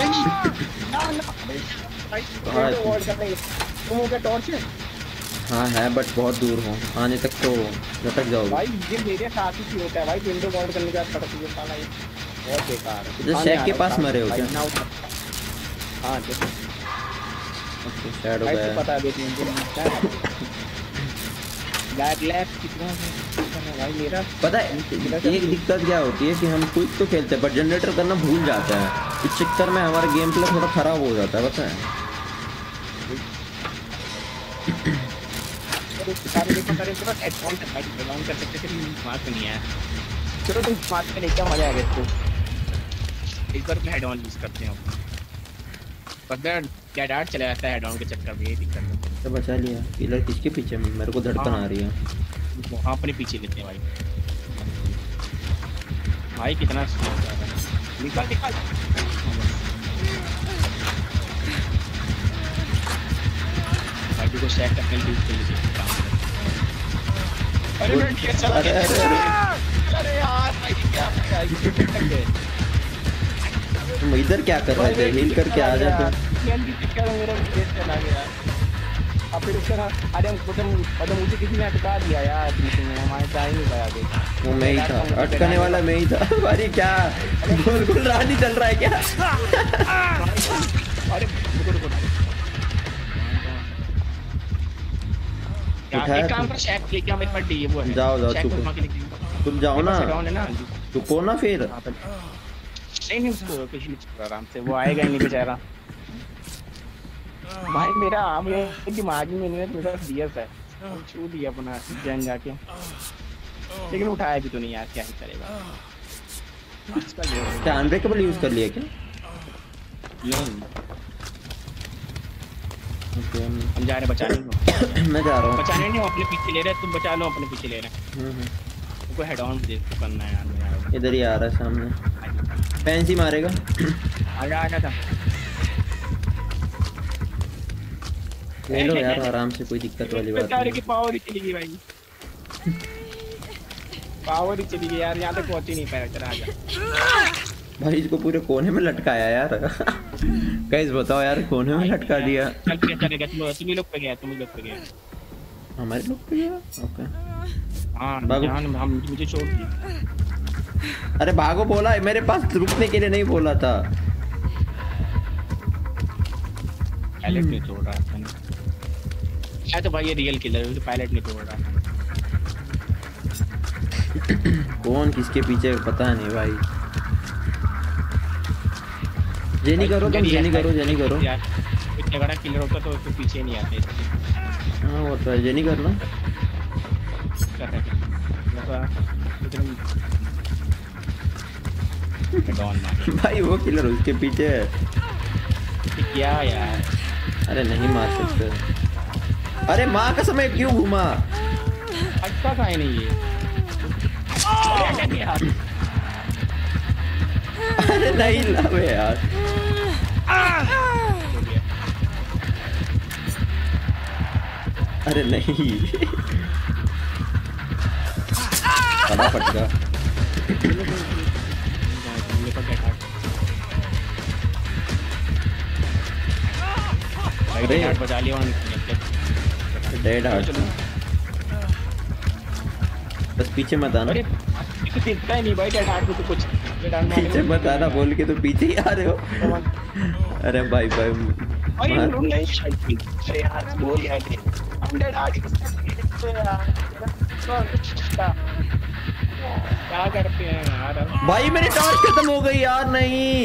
हाँ है बट बहुत दूर हो, आने तक तो लटक जाओगे भाई। ये मेरे साथ ही होता है भाई, विंडो मॉड करने के बाद पटक गया साला, ये बहुत बेकार है। तो शेक के पास मरे हो क्या? हाँ देखो ओके शैडो भाई, गया। पता है देखिए लैग लैग कितना है भाई मेरा। पता है एक दिक्कत क्या होती है कि हम क्विक तो खेलते हैं पर जनरेटर करना भूल जाता है, इस चक्कर में हमारा गेम प्ले थोड़ा खराब हो जाता है पता है। चलो तुम स्मार्ट में क्या मजा आएगा इसको। इस बार मैं हेड ऑन यूज करते हैं पता है, क्या डार्ट चला जाता है हेड ऑन के चक्कर में, ये दिक्कत है। तो बचा लिया। किलर किसके पीछे? मेरे को धड़कन आ रही है। हाँ अपने पीछे लेते हैं भाई। भाई कितना निकल निकल। भाई को शैक करने यूज कर लीजिए। अरे मैं चला गया। अरे यार भाई क्या तुम इधर क्या कर रहे थे? हील करके आ जाते। मेरा गेट चला गया। अब फिर उसका अरे मतलब मतलब मुझे किसी ने अटका दिया यार बीच में, हमारे जा ही नहीं पाया गया। वो मैं ही था, अटकने वाला मैं ही था। अरे क्या गोल गोल रानी चल रहा है क्या? अरे रुको रुको यार एक काम कर, शैक लेके मेरे पास डी वो है। जाओ जाओ चुप तुम जाओ ना, चुप हो ना फिर। नहीं नहीं उसको कुछ नहीं चल रहा, आराम से वो आएगा ही नहीं बेचारा। भाई मेरा आम ये दिमाग में नहीं है, मेरा डीएस है छू दिया अपना जैन जाके, लेकिन उठाया भी तो नहीं यार, क्या ही करेगा। क्या अनब्रेकेबल यूज कर लिया क्या? नहीं हम जा रहे बचाने को। मैं जा रहा हूँ बचाने नहीं, अपने पीछे ले रहे तुम, बचा लो अपने पीछे ले रहे तुमको हेड ऑन देख करना है यार। इधर ही आ रहा है सामने, फैंसी मारेगा। आजा आजा था ले लो यार आराम से, कोई दिक्कत वाली बात नहीं। की पावर ही चली गई भाई, पावर ही चली गई यार, यहाँ तक पहुंच ही नहीं पाया। चला आजा भाई इसको पूरे कोने में लटकाया यार। गाइस बताओ यार, कोने में लटका दिया। चल चल चल गया, तुम तुम ही लोग पे गया, तुम ही लोग पे गया। हमारे लोग पे गया। ओके हाँ भागो। जान हम मुझे चोट दी। अरे भागो बोला है, मेरे पास रुकने के लिए नहीं बोला था। पायलट नहीं तोड़ रहा था। है तो भाई ये रियल किलर है, तो पायलट नहीं तोड़ रहा। कौन किसके पीछे पता नहीं भाई। जेनी करो तुम, जेनी करो, जेनी करो। इतना बड़ा किलर होता तो उसके पीछे नहीं आते। हाँ वो तो है, जेनी करना। कर रहे हैं। भाई वो किलर उसके पीछे है। क्या यार? अरे नहीं मार सकते। अरे माँ का समय क्यों घुमा? अच्छा का है नहीं ये। अरे नहीं लावे यार। अरे नहीं। बड़ा फटका। अरे हार्ट बचा लिया उन्होंने। Dead heart. बस पीछे मत आना। अरे तो दिखता ही नहीं भाई डेड हार्ट में तो कुछ। पीछे मत आना बोल के तो पीछे ही आ रहे हो। अरे भाई भाई अरे नहीं अरे यार बोल यार हम डेड हार्ट क्या करते हैं यार? भाई मेरी टॉर्च खत्म हो गई यार। नहीं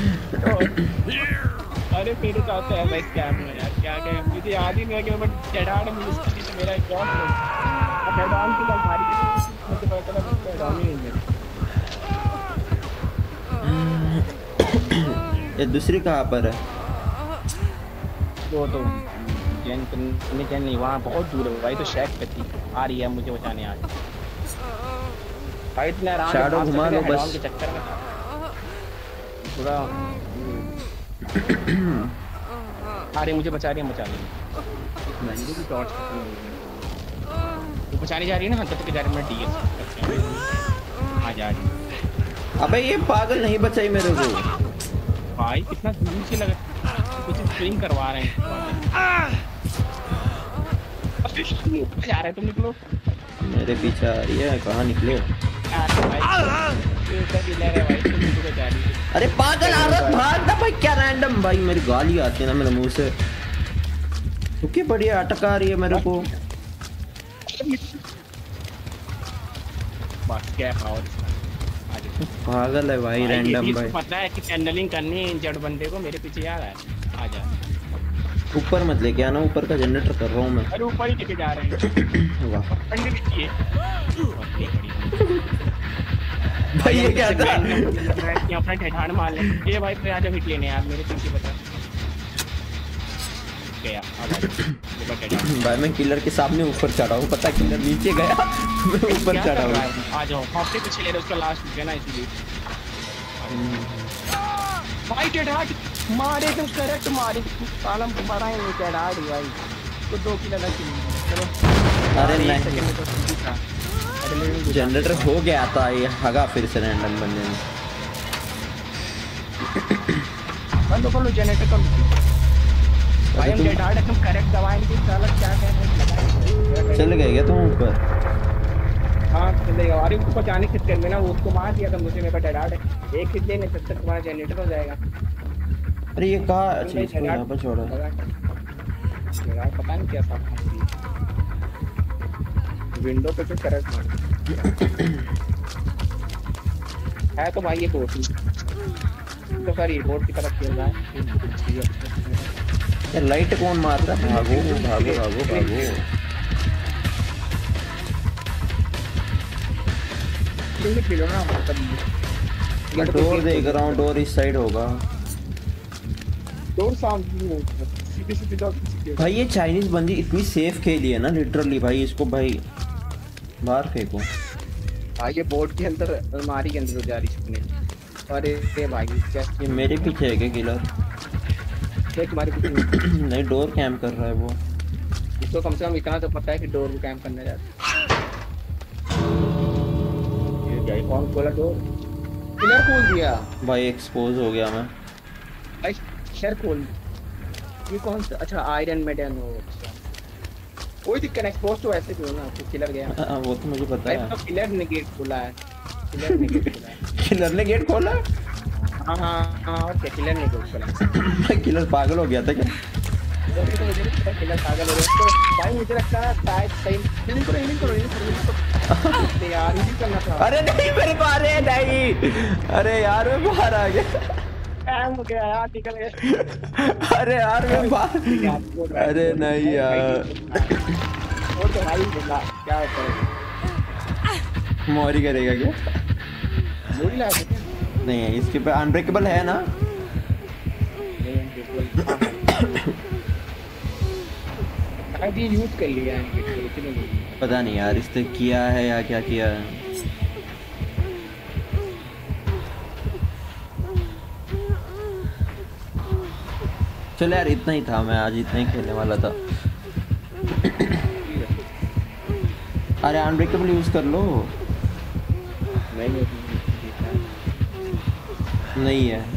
अरे मेरे साथ तो ऐसा स्कैम है यार। क्या क्या मुझे याद ही नहीं है कि मैं डेड हार्ट में इसके पीछे मेरा एक डॉग है। अब डेड हार्ट की बात मारी मुझे पता चला कि डेड हार्ट ही नहीं ये दूसरी कहाँ पर है? वो तो जैन नहीं जैन नहीं वहाँ बहुत दूर है भाई। तो शैक पे थी आ रही है मुझे बचाने आज भाई। इतना आराम शैडो घुमा लो बस के चक्कर में पूरा। अरे मुझे बचा रही है बचा रही है टॉर्च वो बचाने जा रही है ना। तब तक जा रही है डीएस आ जा रही। अबे ये पागल नहीं बचाई मेरे को भाई कितना दूर से लगा कुछ स्विंग करवा रहे हैं। जा रहे तुम निकलो। मेरे पीछे आ रही है। कहाँ निकलो? अरे पागल औरत भाग ना भाई। क्या रैंडम भाई मेरी गाली आती है ना मेरे मुंह से। रुकी बढ़िया अटक आ रही है मेरे को। पागल है भाई रैंडम भाई। पता है कि चैनलिंग करनी है इंजर्ड बंदे को। मेरे पीछे यार है आ जा। ऊपर मत लेके आना। ऊपर का जनरेटर कर रहा हूँ मैं। अरे ऊपर ही लेके जा रहे हैं। वाह पंडित जी भाई ये क्या था? यहाँ अपना ठेठान मार ले। ये भाई पे आजा हिट लेने यार मेरे पीछे बता गया। भाई मैं किलर के सामने ऊपर चढ़ा हूँ। पता किलर नीचे गया मैं ऊपर चढ़ा हूँ। आ जाओ हफ्ते पीछे ले रहे उसका लास्ट है ना इसीलिए। भाई ठेठान मारे तुम करेक्ट मारे सालम मारा है ठेठान भाई तो दो किलो लग चलो। अरे नहीं जनरेटर हो गया था ये हगा फिर से रैंडम बनने में। बंद कर लो जनरेटर कम। भाई हम डेड हार्ट एकदम करेक्ट दबाएंगे कि साला क्या कहने लगा। चल गए क्या तुम ऊपर? हाँ चलेगा। अरे उसको बचाने के चक्कर में ना उसको मार दिया था मुझे। मेरा डेड हार्ट है एक हिट लेने तब तक तुम्हारा जनरेटर हो जाएगा। अरे ये कहाँ? अच्छा इसको यहाँ पर छोड़ा। यार पता नहीं क्या था विंडो पे तो करेक्ट है। तो भाई ये बोट तो सारी बोट की तरफ खेल रहा है। यार लाइट कौन मार रहा है? भागो भागो भागो भागो। मैं डोर देख रहा हूँ। डोर इस साइड होगा। डोर सामने सीधे सीधे जाओ। भाई ये चाइनीज बंदी इतनी सेफ खेली है ना लिटरली भाई। इसको भाई बाहर फेंको। भाई ये बोर्ड के अंदर अलमारी के अंदर जा रही है। अरे ये भाई चेस्ट ये मेरे पीछे है क्या किलर? एक तुम्हारे पीछे नहीं डोर कैंप कर रहा है वो। इसको कम से कम इतना तो पता है कि डोर को कैंप करने जाता है। ये क्या कौन खोला डोर? किलर खोल दिया भाई। एक्सपोज हो गया मैं भाई। शर खोल। ये कौन सा? अच्छा आयरन मेडन हो। कोई दिक्कत नहीं, एक्सपोज तो ऐसे भी हो ना, तो किलर गया। हां वो तो मुझे पता है। तो किलर ने गेट खोला है, किलर ने गेट खोला है। किलर ने गेट खोला? हां हां हां, और क्या किलर ने गेट खोला? किलर पागल हो गया था क्या? तो मुझे किलर पागल हो गया तो भाई मुझे लगता है शायद सही नहीं करो नहीं करो नहीं करो यार, ये करना था। अरे नहीं मेरे को, अरे नहीं, अरे यार मैं बाहर आ गया। हो गया यार, निकल गया। अरे यार मैं बाहर, अरे नहीं यार। और तो भाई बोला क्या होता है, मोरी करेगा क्या? मोरी ला सकते नहीं है इसके पे, अनब्रेकेबल है ना? अभी यूज कर लिया है, पता नहीं यार इसने किया है या क्या किया है। चलो यार इतना ही था, मैं आज इतना ही खेलने वाला था। अरे अनब्रेकेबल यूज कर लो। नहीं नहीं है,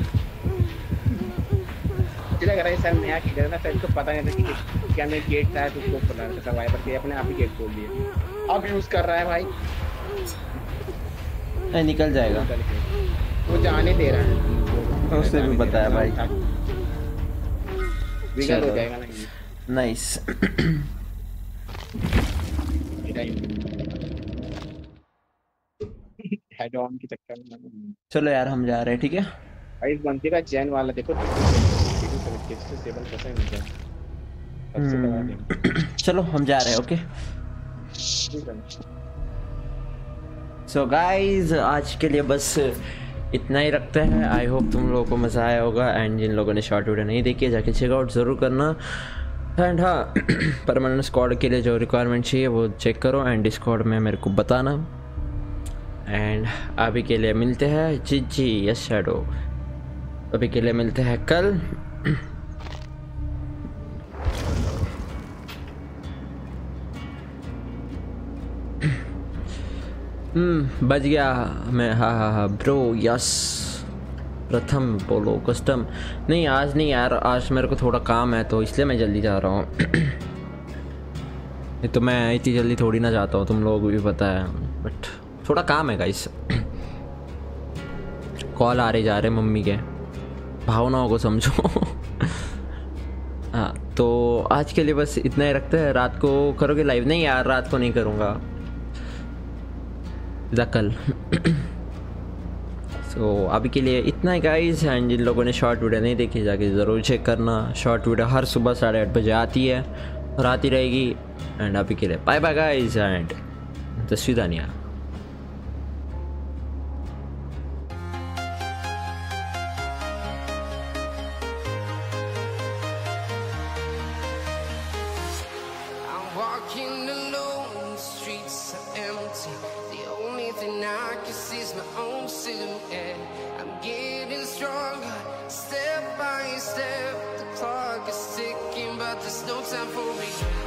मुझे लग रहा है सर नया किलर ना, सर इसको पता नहीं था कि क्या मैं गेट था तो उसको खोला था, सर्वाइवर के अपने आप ही गेट खोल दिया। अब यूज कर रहा है भाई, नहीं निकल जाएगा, वो जाने दे रहा है, उससे भी पता है भाई। विगल हो जाएगा ना। नाइस। हेड ऑन के चक्कर में चलो यार हम जा रहे हैं, ठीक है भाई। इस बंदे का चैन वाला देखो, स्टेबल कैसे मिलता है। चलो हम जा रहे हैं, ओके। सो गाइज आज के लिए बस इतना ही रखते हैं। आई होप तुम लोगों को मज़ा आया होगा, एंड जिन लोगों ने शॉर्ट वीडियो नहीं देखी है जाके चेकआउट ज़रूर करना। एंड हाँ, परमानेंट स्क्वाड के लिए जो रिक्वायरमेंट चाहिए वो चेक करो एंड डिस्कॉर्ड में मेरे को बताना। एंड अभी के लिए मिलते हैं, जी जी यस शैडो, अभी के लिए मिलते हैं कल। हम्म बच गया मैं, हाँ हाँ हाँ ब्रो यस। प्रथम बोलो कस्टम, नहीं आज नहीं यार, आज मेरे को थोड़ा काम है तो इसलिए मैं जल्दी जा रहा हूँ। नहीं तो मैं इतनी जल्दी थोड़ी ना जाता हूँ, तुम लोगों को भी पता है, बट थोड़ा काम है गाइस। कॉल आ रहे जा रहे मम्मी के, भावनाओं को समझो। हाँ तो आज के लिए बस इतना ही रखते हैं। रात को करोगे लाइव? नहीं यार रात को नहीं करूँगा, कल। सो so, अभी के लिए इतना ही गाइस। एंड जिन लोगों ने शॉर्ट वीडियो नहीं देखी जाके ज़रूर चेक करना। शॉर्ट वीडियो हर सुबह साढ़े आठ बजे आती है और आती रहेगी। एंड अभी के लिए बाय बाय गाइस एंड तस्वीदानिया। Step by step, the clock is ticking, but there's no time for me.